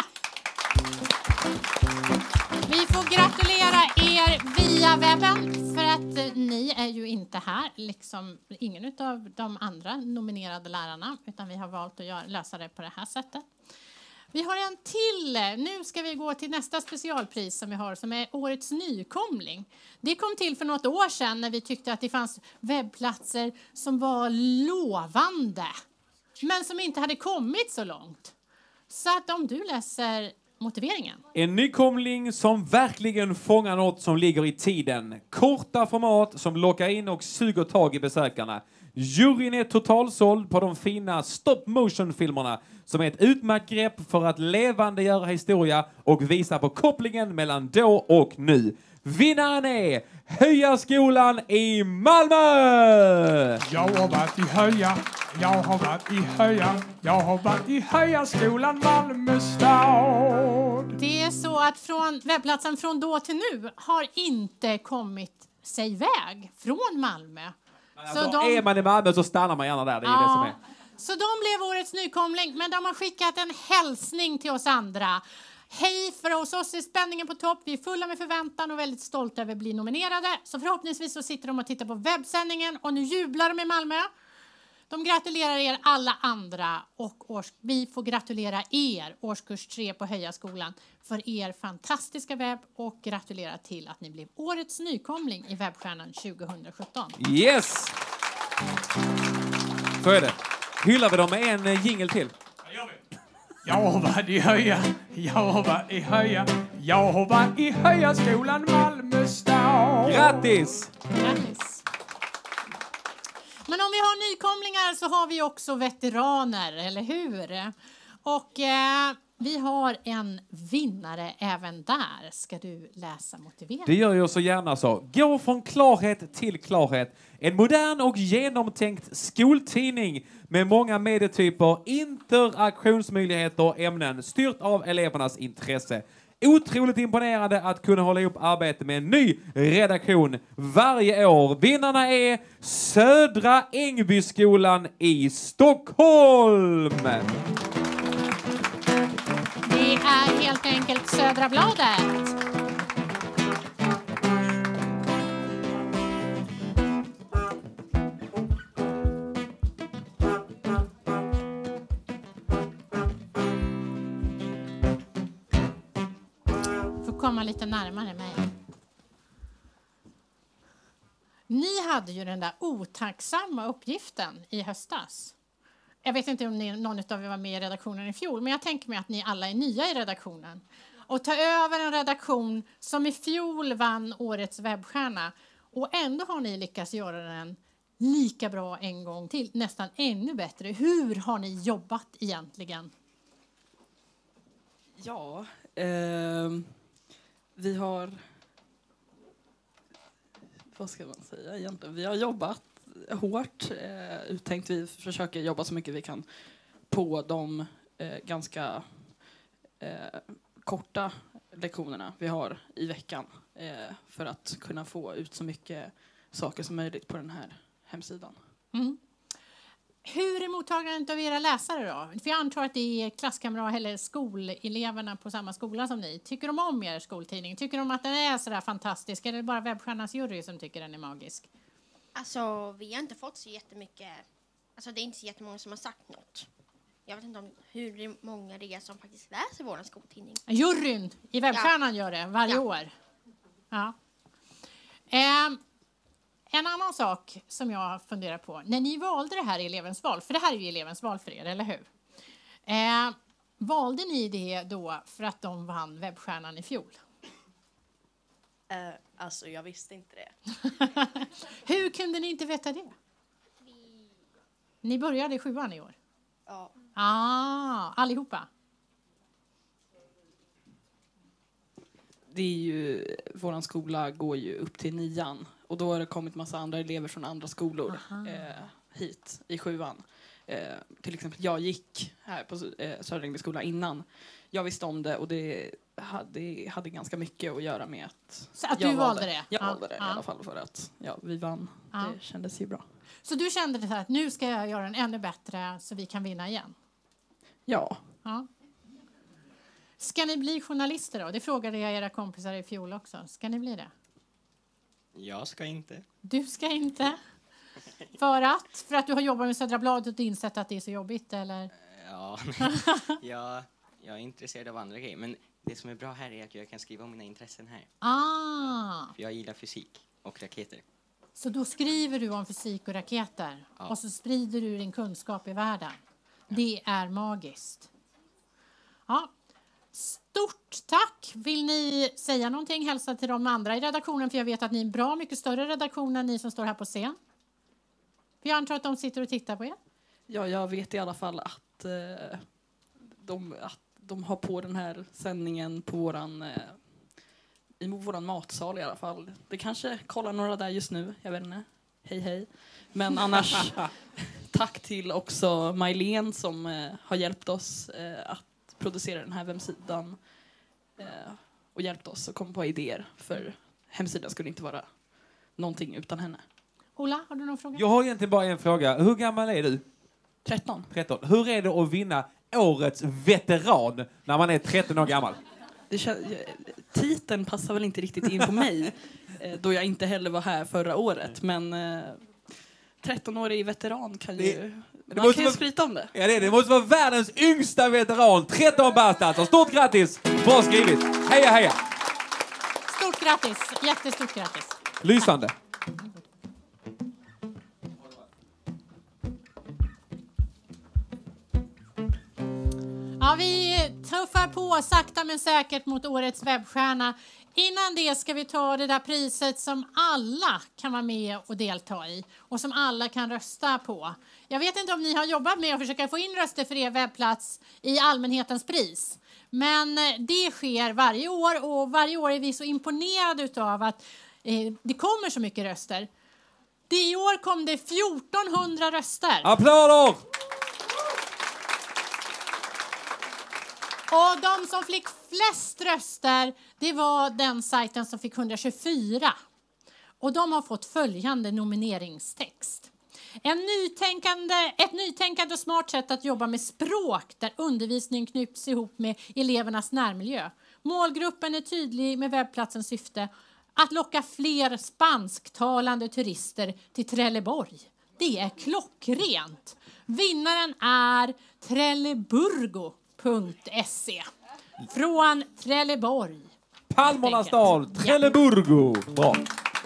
S3: Vi får gratulera er via webben för att ni är ju inte här, liksom ingen av de andra nominerade lärarna, utan vi har valt att göra, lösa det på det här sättet. Vi har en till. Nu ska vi gå till nästa specialpris som vi har som är årets nykomling. Det kom till för något år sedan när vi tyckte att det fanns webbplatser som var lovande men som inte hade kommit så långt. Så att om du läser motiveringen.
S1: En nykomling som verkligen fångar något som ligger i tiden. Korta format som lockar in och suger tag i besökarna. Juryn är totalsåld på de fina stop-motion-filmerna som är ett utmärkt grepp för att levande göra historia och visa på kopplingen mellan då och nu. Vinnaren är Höjaskolan i Malmö!
S11: Jag har varit i Höja, jag har varit i Höja, jag har varit i Höjaskolan Malmö stad.
S3: Det är så att från webbplatsen från då till nu har inte kommit sig iväg från Malmö.
S1: Så de... Är man i Malmö så stannar man gärna där, det är ja. det som är.
S3: Så de blev årets nykomling, men de har skickat en hälsning till oss andra. Hej, för hos oss är spänningen på topp. Vi är fulla med förväntan och väldigt stolta över att bli nominerade. Så förhoppningsvis så sitter de och tittar på webbsändningen och nu jublar de i Malmö. De gratulerar er alla andra och års... vi får gratulera er, årskurs tre på Höjaskolan, för er fantastiska webb och gratulera till att ni blev årets nykomling i Webbstjärnan tjugohundrasjutton.
S1: Yes! Så är det. Hyllar vi dem med en jingle till?
S11: Jag har varit i Höja, jag har varit i Höja, jag har varit i Höjaskolan Malmö stad.
S1: Grattis!
S3: Grattis! Men om vi har nykomlingar så har vi också veteraner, eller hur? Och eh, vi har en vinnare även där. Ska du läsa motiveringen?
S1: Det gör jag så gärna så. Gå från klarhet till klarhet. En modern och genomtänkt skoltidning med många medietyper, interaktionsmöjligheter och ämnen styrt av elevernas intresse. Otroligt imponerande att kunna hålla ihop arbete med en ny redaktion varje år. Vinnarna är Södra Ängbyskolan i Stockholm.
S3: Det är helt enkelt Södra Bladet. Komma lite närmare mig. Ni hade ju den där otacksamma uppgiften i höstas. Jag vet inte om ni, någon av er var med i redaktionen i fjol, men jag tänker mig att ni alla är nya i redaktionen. Och ta över en redaktion som i fjol vann årets webbstjärna. Och ändå har ni lyckats göra den lika bra en gång till, nästan ännu bättre. Hur har ni jobbat egentligen?
S10: Ja, eh... vi har, vad ska man säga egentligen, vi har jobbat hårt, eh, uttänkt, vi försöker jobba så mycket vi kan på de eh, ganska eh, korta lektionerna vi har i veckan eh, för att kunna få ut så mycket saker som möjligt på den här hemsidan.
S3: Mm. Hur är mottagandet av era läsare då? För jag antar att det är klasskamrater eller skoleleverna på samma skola som ni. Tycker de om er skoltidning? Tycker de att den är så där fantastisk? Eller är det bara Webbstjärnans jury som tycker den är magisk?
S8: Alltså, vi har inte fått så jättemycket... Alltså, det är inte så jättemånga som har sagt något. Jag vet inte om hur många det är som faktiskt läser vår skoltidning.
S3: Juryn i Webbstjärnan
S8: Ja.
S3: gör det varje
S8: Ja.
S3: år. Ja. Ehm, en annan sak som jag funderar på. När ni valde det här i elevens val, för det här är ju elevens val för er, eller hur? Ehm, valde ni det då för att de vann Webbstjärnan i fjol?
S9: Uh, alltså, jag visste inte det.
S3: Hur kunde ni inte veta det? Ni började i sjuan i år?
S9: Ja.
S3: Ah, allihopa?
S10: Det är ju, våran skola går ju upp till nian och då har det kommit massa andra elever från andra skolor eh, hit i sjuan. Eh, till exempel jag gick här på eh, Södra skola innan. Jag visste om det och det hade, hade ganska mycket att göra med att...
S3: Så att
S10: jag
S3: du valde det?
S10: Jag
S3: Ja,
S10: valde det
S3: ja.
S10: i alla fall för att ja, vi vann.
S3: Ja.
S10: Det kändes ju bra.
S3: Så du kände det så här att nu ska jag göra den ännu bättre så vi kan vinna igen?
S10: Ja.
S3: Ja. Ska ni bli journalister då? Det frågade jag era kompisar i fjol också. Ska ni bli det?
S23: Jag ska inte.
S3: Du ska inte? För att? För att du har jobbat med Södra Bladet och insett att det är så jobbigt, eller?
S23: Ja, jag, jag är intresserad av andra grejer. Men det som är bra här är att jag kan skriva om mina intressen här.
S3: Ah!
S23: För jag gillar fysik och raketer.
S3: Så då skriver du om fysik och raketer
S23: Ja.
S3: och så sprider du din kunskap i världen. Det är magiskt. Ja. Stort tack! Vill ni säga någonting? Hälsa till de andra i redaktionen, för jag vet att ni är en bra mycket större redaktion än ni som står här på scen. För jag antar att de sitter och tittar på er.
S10: Ja, jag vet i alla fall att, eh, de, att de har på den här sändningen på våran, eh, i våran matsal i alla fall. Det kanske kollar några där just nu, jag vet inte. Hej hej. Men annars tack till också Majlen som eh, har hjälpt oss eh, att producera den här hemsidan eh, och hjälpt oss att komma på idéer, för hemsidan skulle inte vara någonting utan henne.
S3: Ola, har du någon fråga?
S1: Jag har egentligen bara en fråga. Hur gammal är du?
S10: tretton.
S1: tretton. Hur är det att vinna årets veteran när man är tretton år gammal?
S10: Det kän- titeln passar väl inte riktigt in på mig eh, då jag inte heller var här förra året, men eh, tretton-årig veteran kan ju...
S1: Det
S10: man
S1: måste
S10: kan ju
S1: vara-
S10: skryta om det.
S1: Ja, det, är det. Det måste vara världens yngsta veteran. tretton bast alltså. Stort grattis! Bra skrivit. Heja, heja!
S3: Stort grattis! Jättestort grattis.
S1: Lysande.
S3: Ja, vi tuffar på sakta men säkert mot årets webbstjärna. Innan det ska vi ta det där priset som alla kan vara med och delta i och som alla kan rösta på. Jag vet inte om ni har jobbat med att försöka få in röster för er webbplats i allmänhetens pris. Men det sker varje år och varje år är vi så imponerade av att eh, det kommer så mycket röster. Det i år kom det fjortonhundra röster.
S1: Applåder!
S3: Och de som fick flest röster, det var den sajten som fick hundratjugofyra. Och de har fått följande nomineringstext. En nytänkande, ett nytänkande och smart sätt att jobba med språk där undervisning knyts ihop med elevernas närmiljö. Målgruppen är tydlig med webbplatsens syfte att locka fler spansktalande turister till Trelleborg. Det är klockrent. Vinnaren är Trelleburgo punkt se från Trelleborg.
S1: Palmernas stad, Trelleburgo. Bra.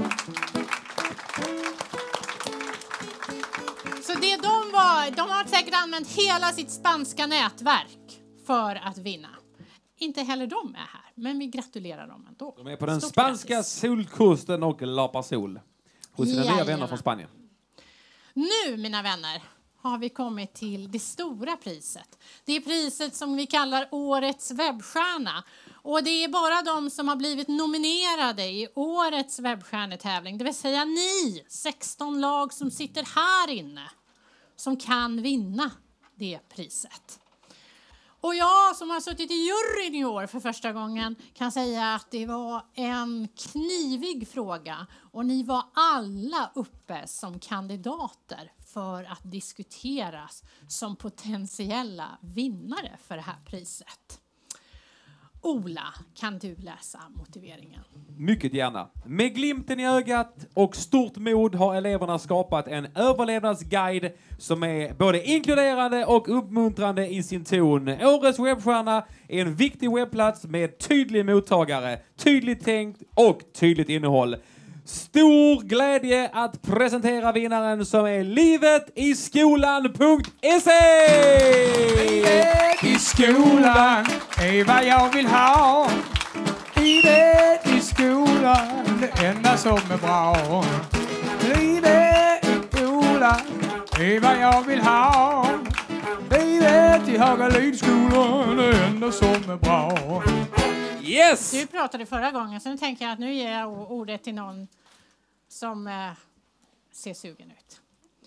S3: Så det de var, de har säkert använt hela sitt spanska nätverk för att vinna. Inte heller de är här, men vi gratulerar dem ändå.
S1: De är på den
S3: Stort
S1: spanska
S3: grattis.
S1: solkusten och La Pasol. Hos sina nya
S3: Jajamän.
S1: vänner från Spanien.
S3: Nu, mina vänner, har vi kommit till det stora priset. Det är priset som vi kallar årets webbstjärna. Och det är bara de som har blivit nominerade i årets webbstjärnetävling, det vill säga ni, sexton lag som sitter här inne, som kan vinna det priset. Och jag som har suttit i juryn i år för första gången kan säga att det var en knivig fråga. Och ni var alla uppe som kandidater för att diskuteras som potentiella vinnare för det här priset. Ola, kan du läsa motiveringen?
S1: Mycket gärna. Med glimten i ögat och stort mod har eleverna skapat en överlevnadsguide som är både inkluderande och uppmuntrande i sin ton. Årets webbstjärna är en viktig webbplats med tydlig mottagare, tydligt tänkt och tydligt innehåll. Stor glädje att presentera vinnaren som är livet i skolan punkt se!
S11: Livet i skolan är vad jag vill ha. Livet i skolan, det enda som är bra. Livet i skolan är vad jag vill ha. Livet i Hagalidskolan, det enda som är bra.
S1: Yes!
S3: Du pratade förra gången, så nu tänker jag att nu ger jag ordet till någon som eh, ser sugen ut.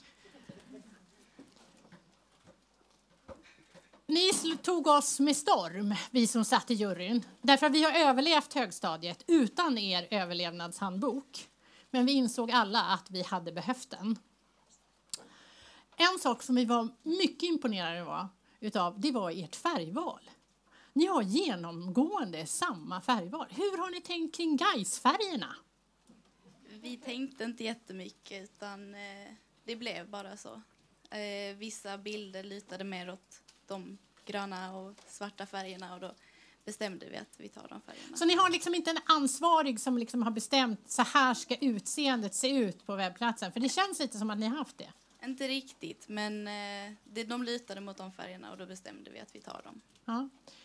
S3: Ni tog oss med storm, vi som satt i juryn. Därför att vi har överlevt högstadiet utan er överlevnadshandbok. Men vi insåg alla att vi hade behövt den. En sak som vi var mycket imponerade av, utav, det var ert färgval. Ni har genomgående samma färgval. Hur har ni tänkt kring Gais-färgerna?
S13: Vi tänkte inte jättemycket, utan eh, det blev bara så. Eh, vissa bilder lutade mer åt de gröna och svarta färgerna, och då bestämde vi att vi tar de färgerna.
S3: Så ni har liksom inte en ansvarig som liksom har bestämt så här ska utseendet se ut på webbplatsen? För det känns lite som att ni har haft det.
S13: Inte riktigt, men eh, det, de lutade mot de färgerna, och då bestämde vi att vi tar dem.
S3: Ja.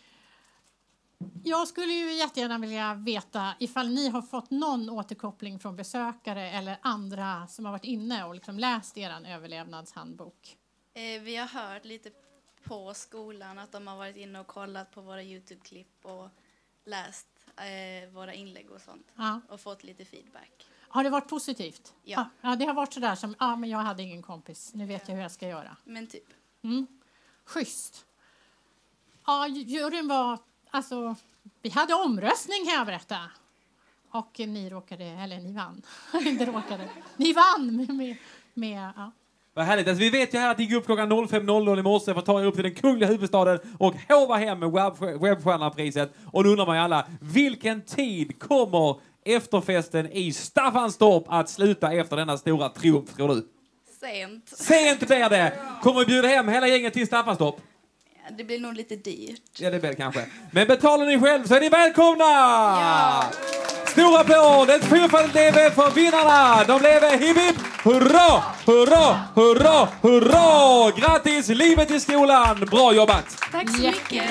S3: Jag skulle ju jättegärna vilja veta ifall ni har fått någon återkoppling från besökare eller andra som har varit inne och liksom läst er överlevnadshandbok.
S13: Eh, vi har hört lite på skolan att de har varit inne och kollat på våra YouTube-klipp och läst eh, våra inlägg och sånt.
S3: Ja.
S13: Och fått lite feedback.
S3: Har det varit positivt?
S13: Ja.
S3: Ja, det har varit sådär som, ja men jag hade ingen kompis, nu vet jag hur jag ska göra.
S13: Men typ.
S3: Mm. Schysst. Ja, juryn var, alltså, vi hade omröstning kan jag berätta. Och ni råkade, eller ni vann. Inte råkade. Ni vann med, med, med ja.
S1: Vad härligt. Alltså, vi vet ju här att det gick upp klockan fem noll noll i morse för att ta er upp till den kungliga huvudstaden och hova hem med webb- webbstjärnapriset. Och nu undrar man ju alla, vilken tid kommer efterfesten i Staffanstorp att sluta efter denna stora triumf, tror du?
S13: Sent.
S1: Sent blir det! Kommer vi bjuda hem hela gänget till Staffanstorp?
S13: Ja, det blir nog lite dyrt.
S1: Ja, det blir det kanske. Men betalar ni själv så är ni välkomna! Ja! Stora applåd, ett fyrfaldigt leve för vinnarna! De lever hipp hipp! Hurra, hurra, hurra, hurra! Grattis, livet i skolan! Bra jobbat!
S3: Tack så mycket!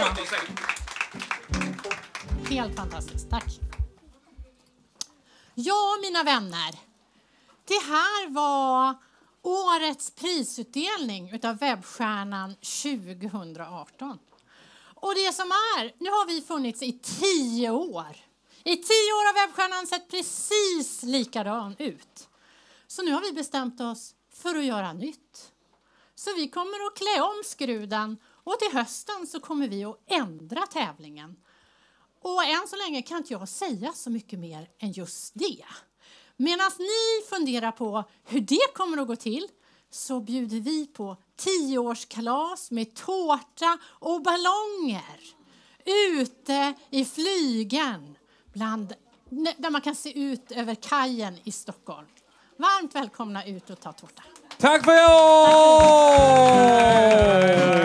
S3: Helt fantastiskt, tack. Ja, mina vänner. Det här var årets prisutdelning utav Webbstjärnan tjugohundraarton. Och det som är, nu har vi funnits i tio år. I tio år har Webbstjärnan sett precis likadan ut. Så nu har vi bestämt oss för att göra nytt. Så vi kommer att klä om skrudan och till hösten så kommer vi att ändra tävlingen. Och än så länge kan inte jag säga så mycket mer än just det. Medan ni funderar på hur det kommer att gå till så bjuder vi på tioårskalas med tårta och ballonger. Ute i flygen, bland, där man kan se ut över kajen i Stockholm. Varmt välkomna ut och ta tårta.
S1: Tack för i år!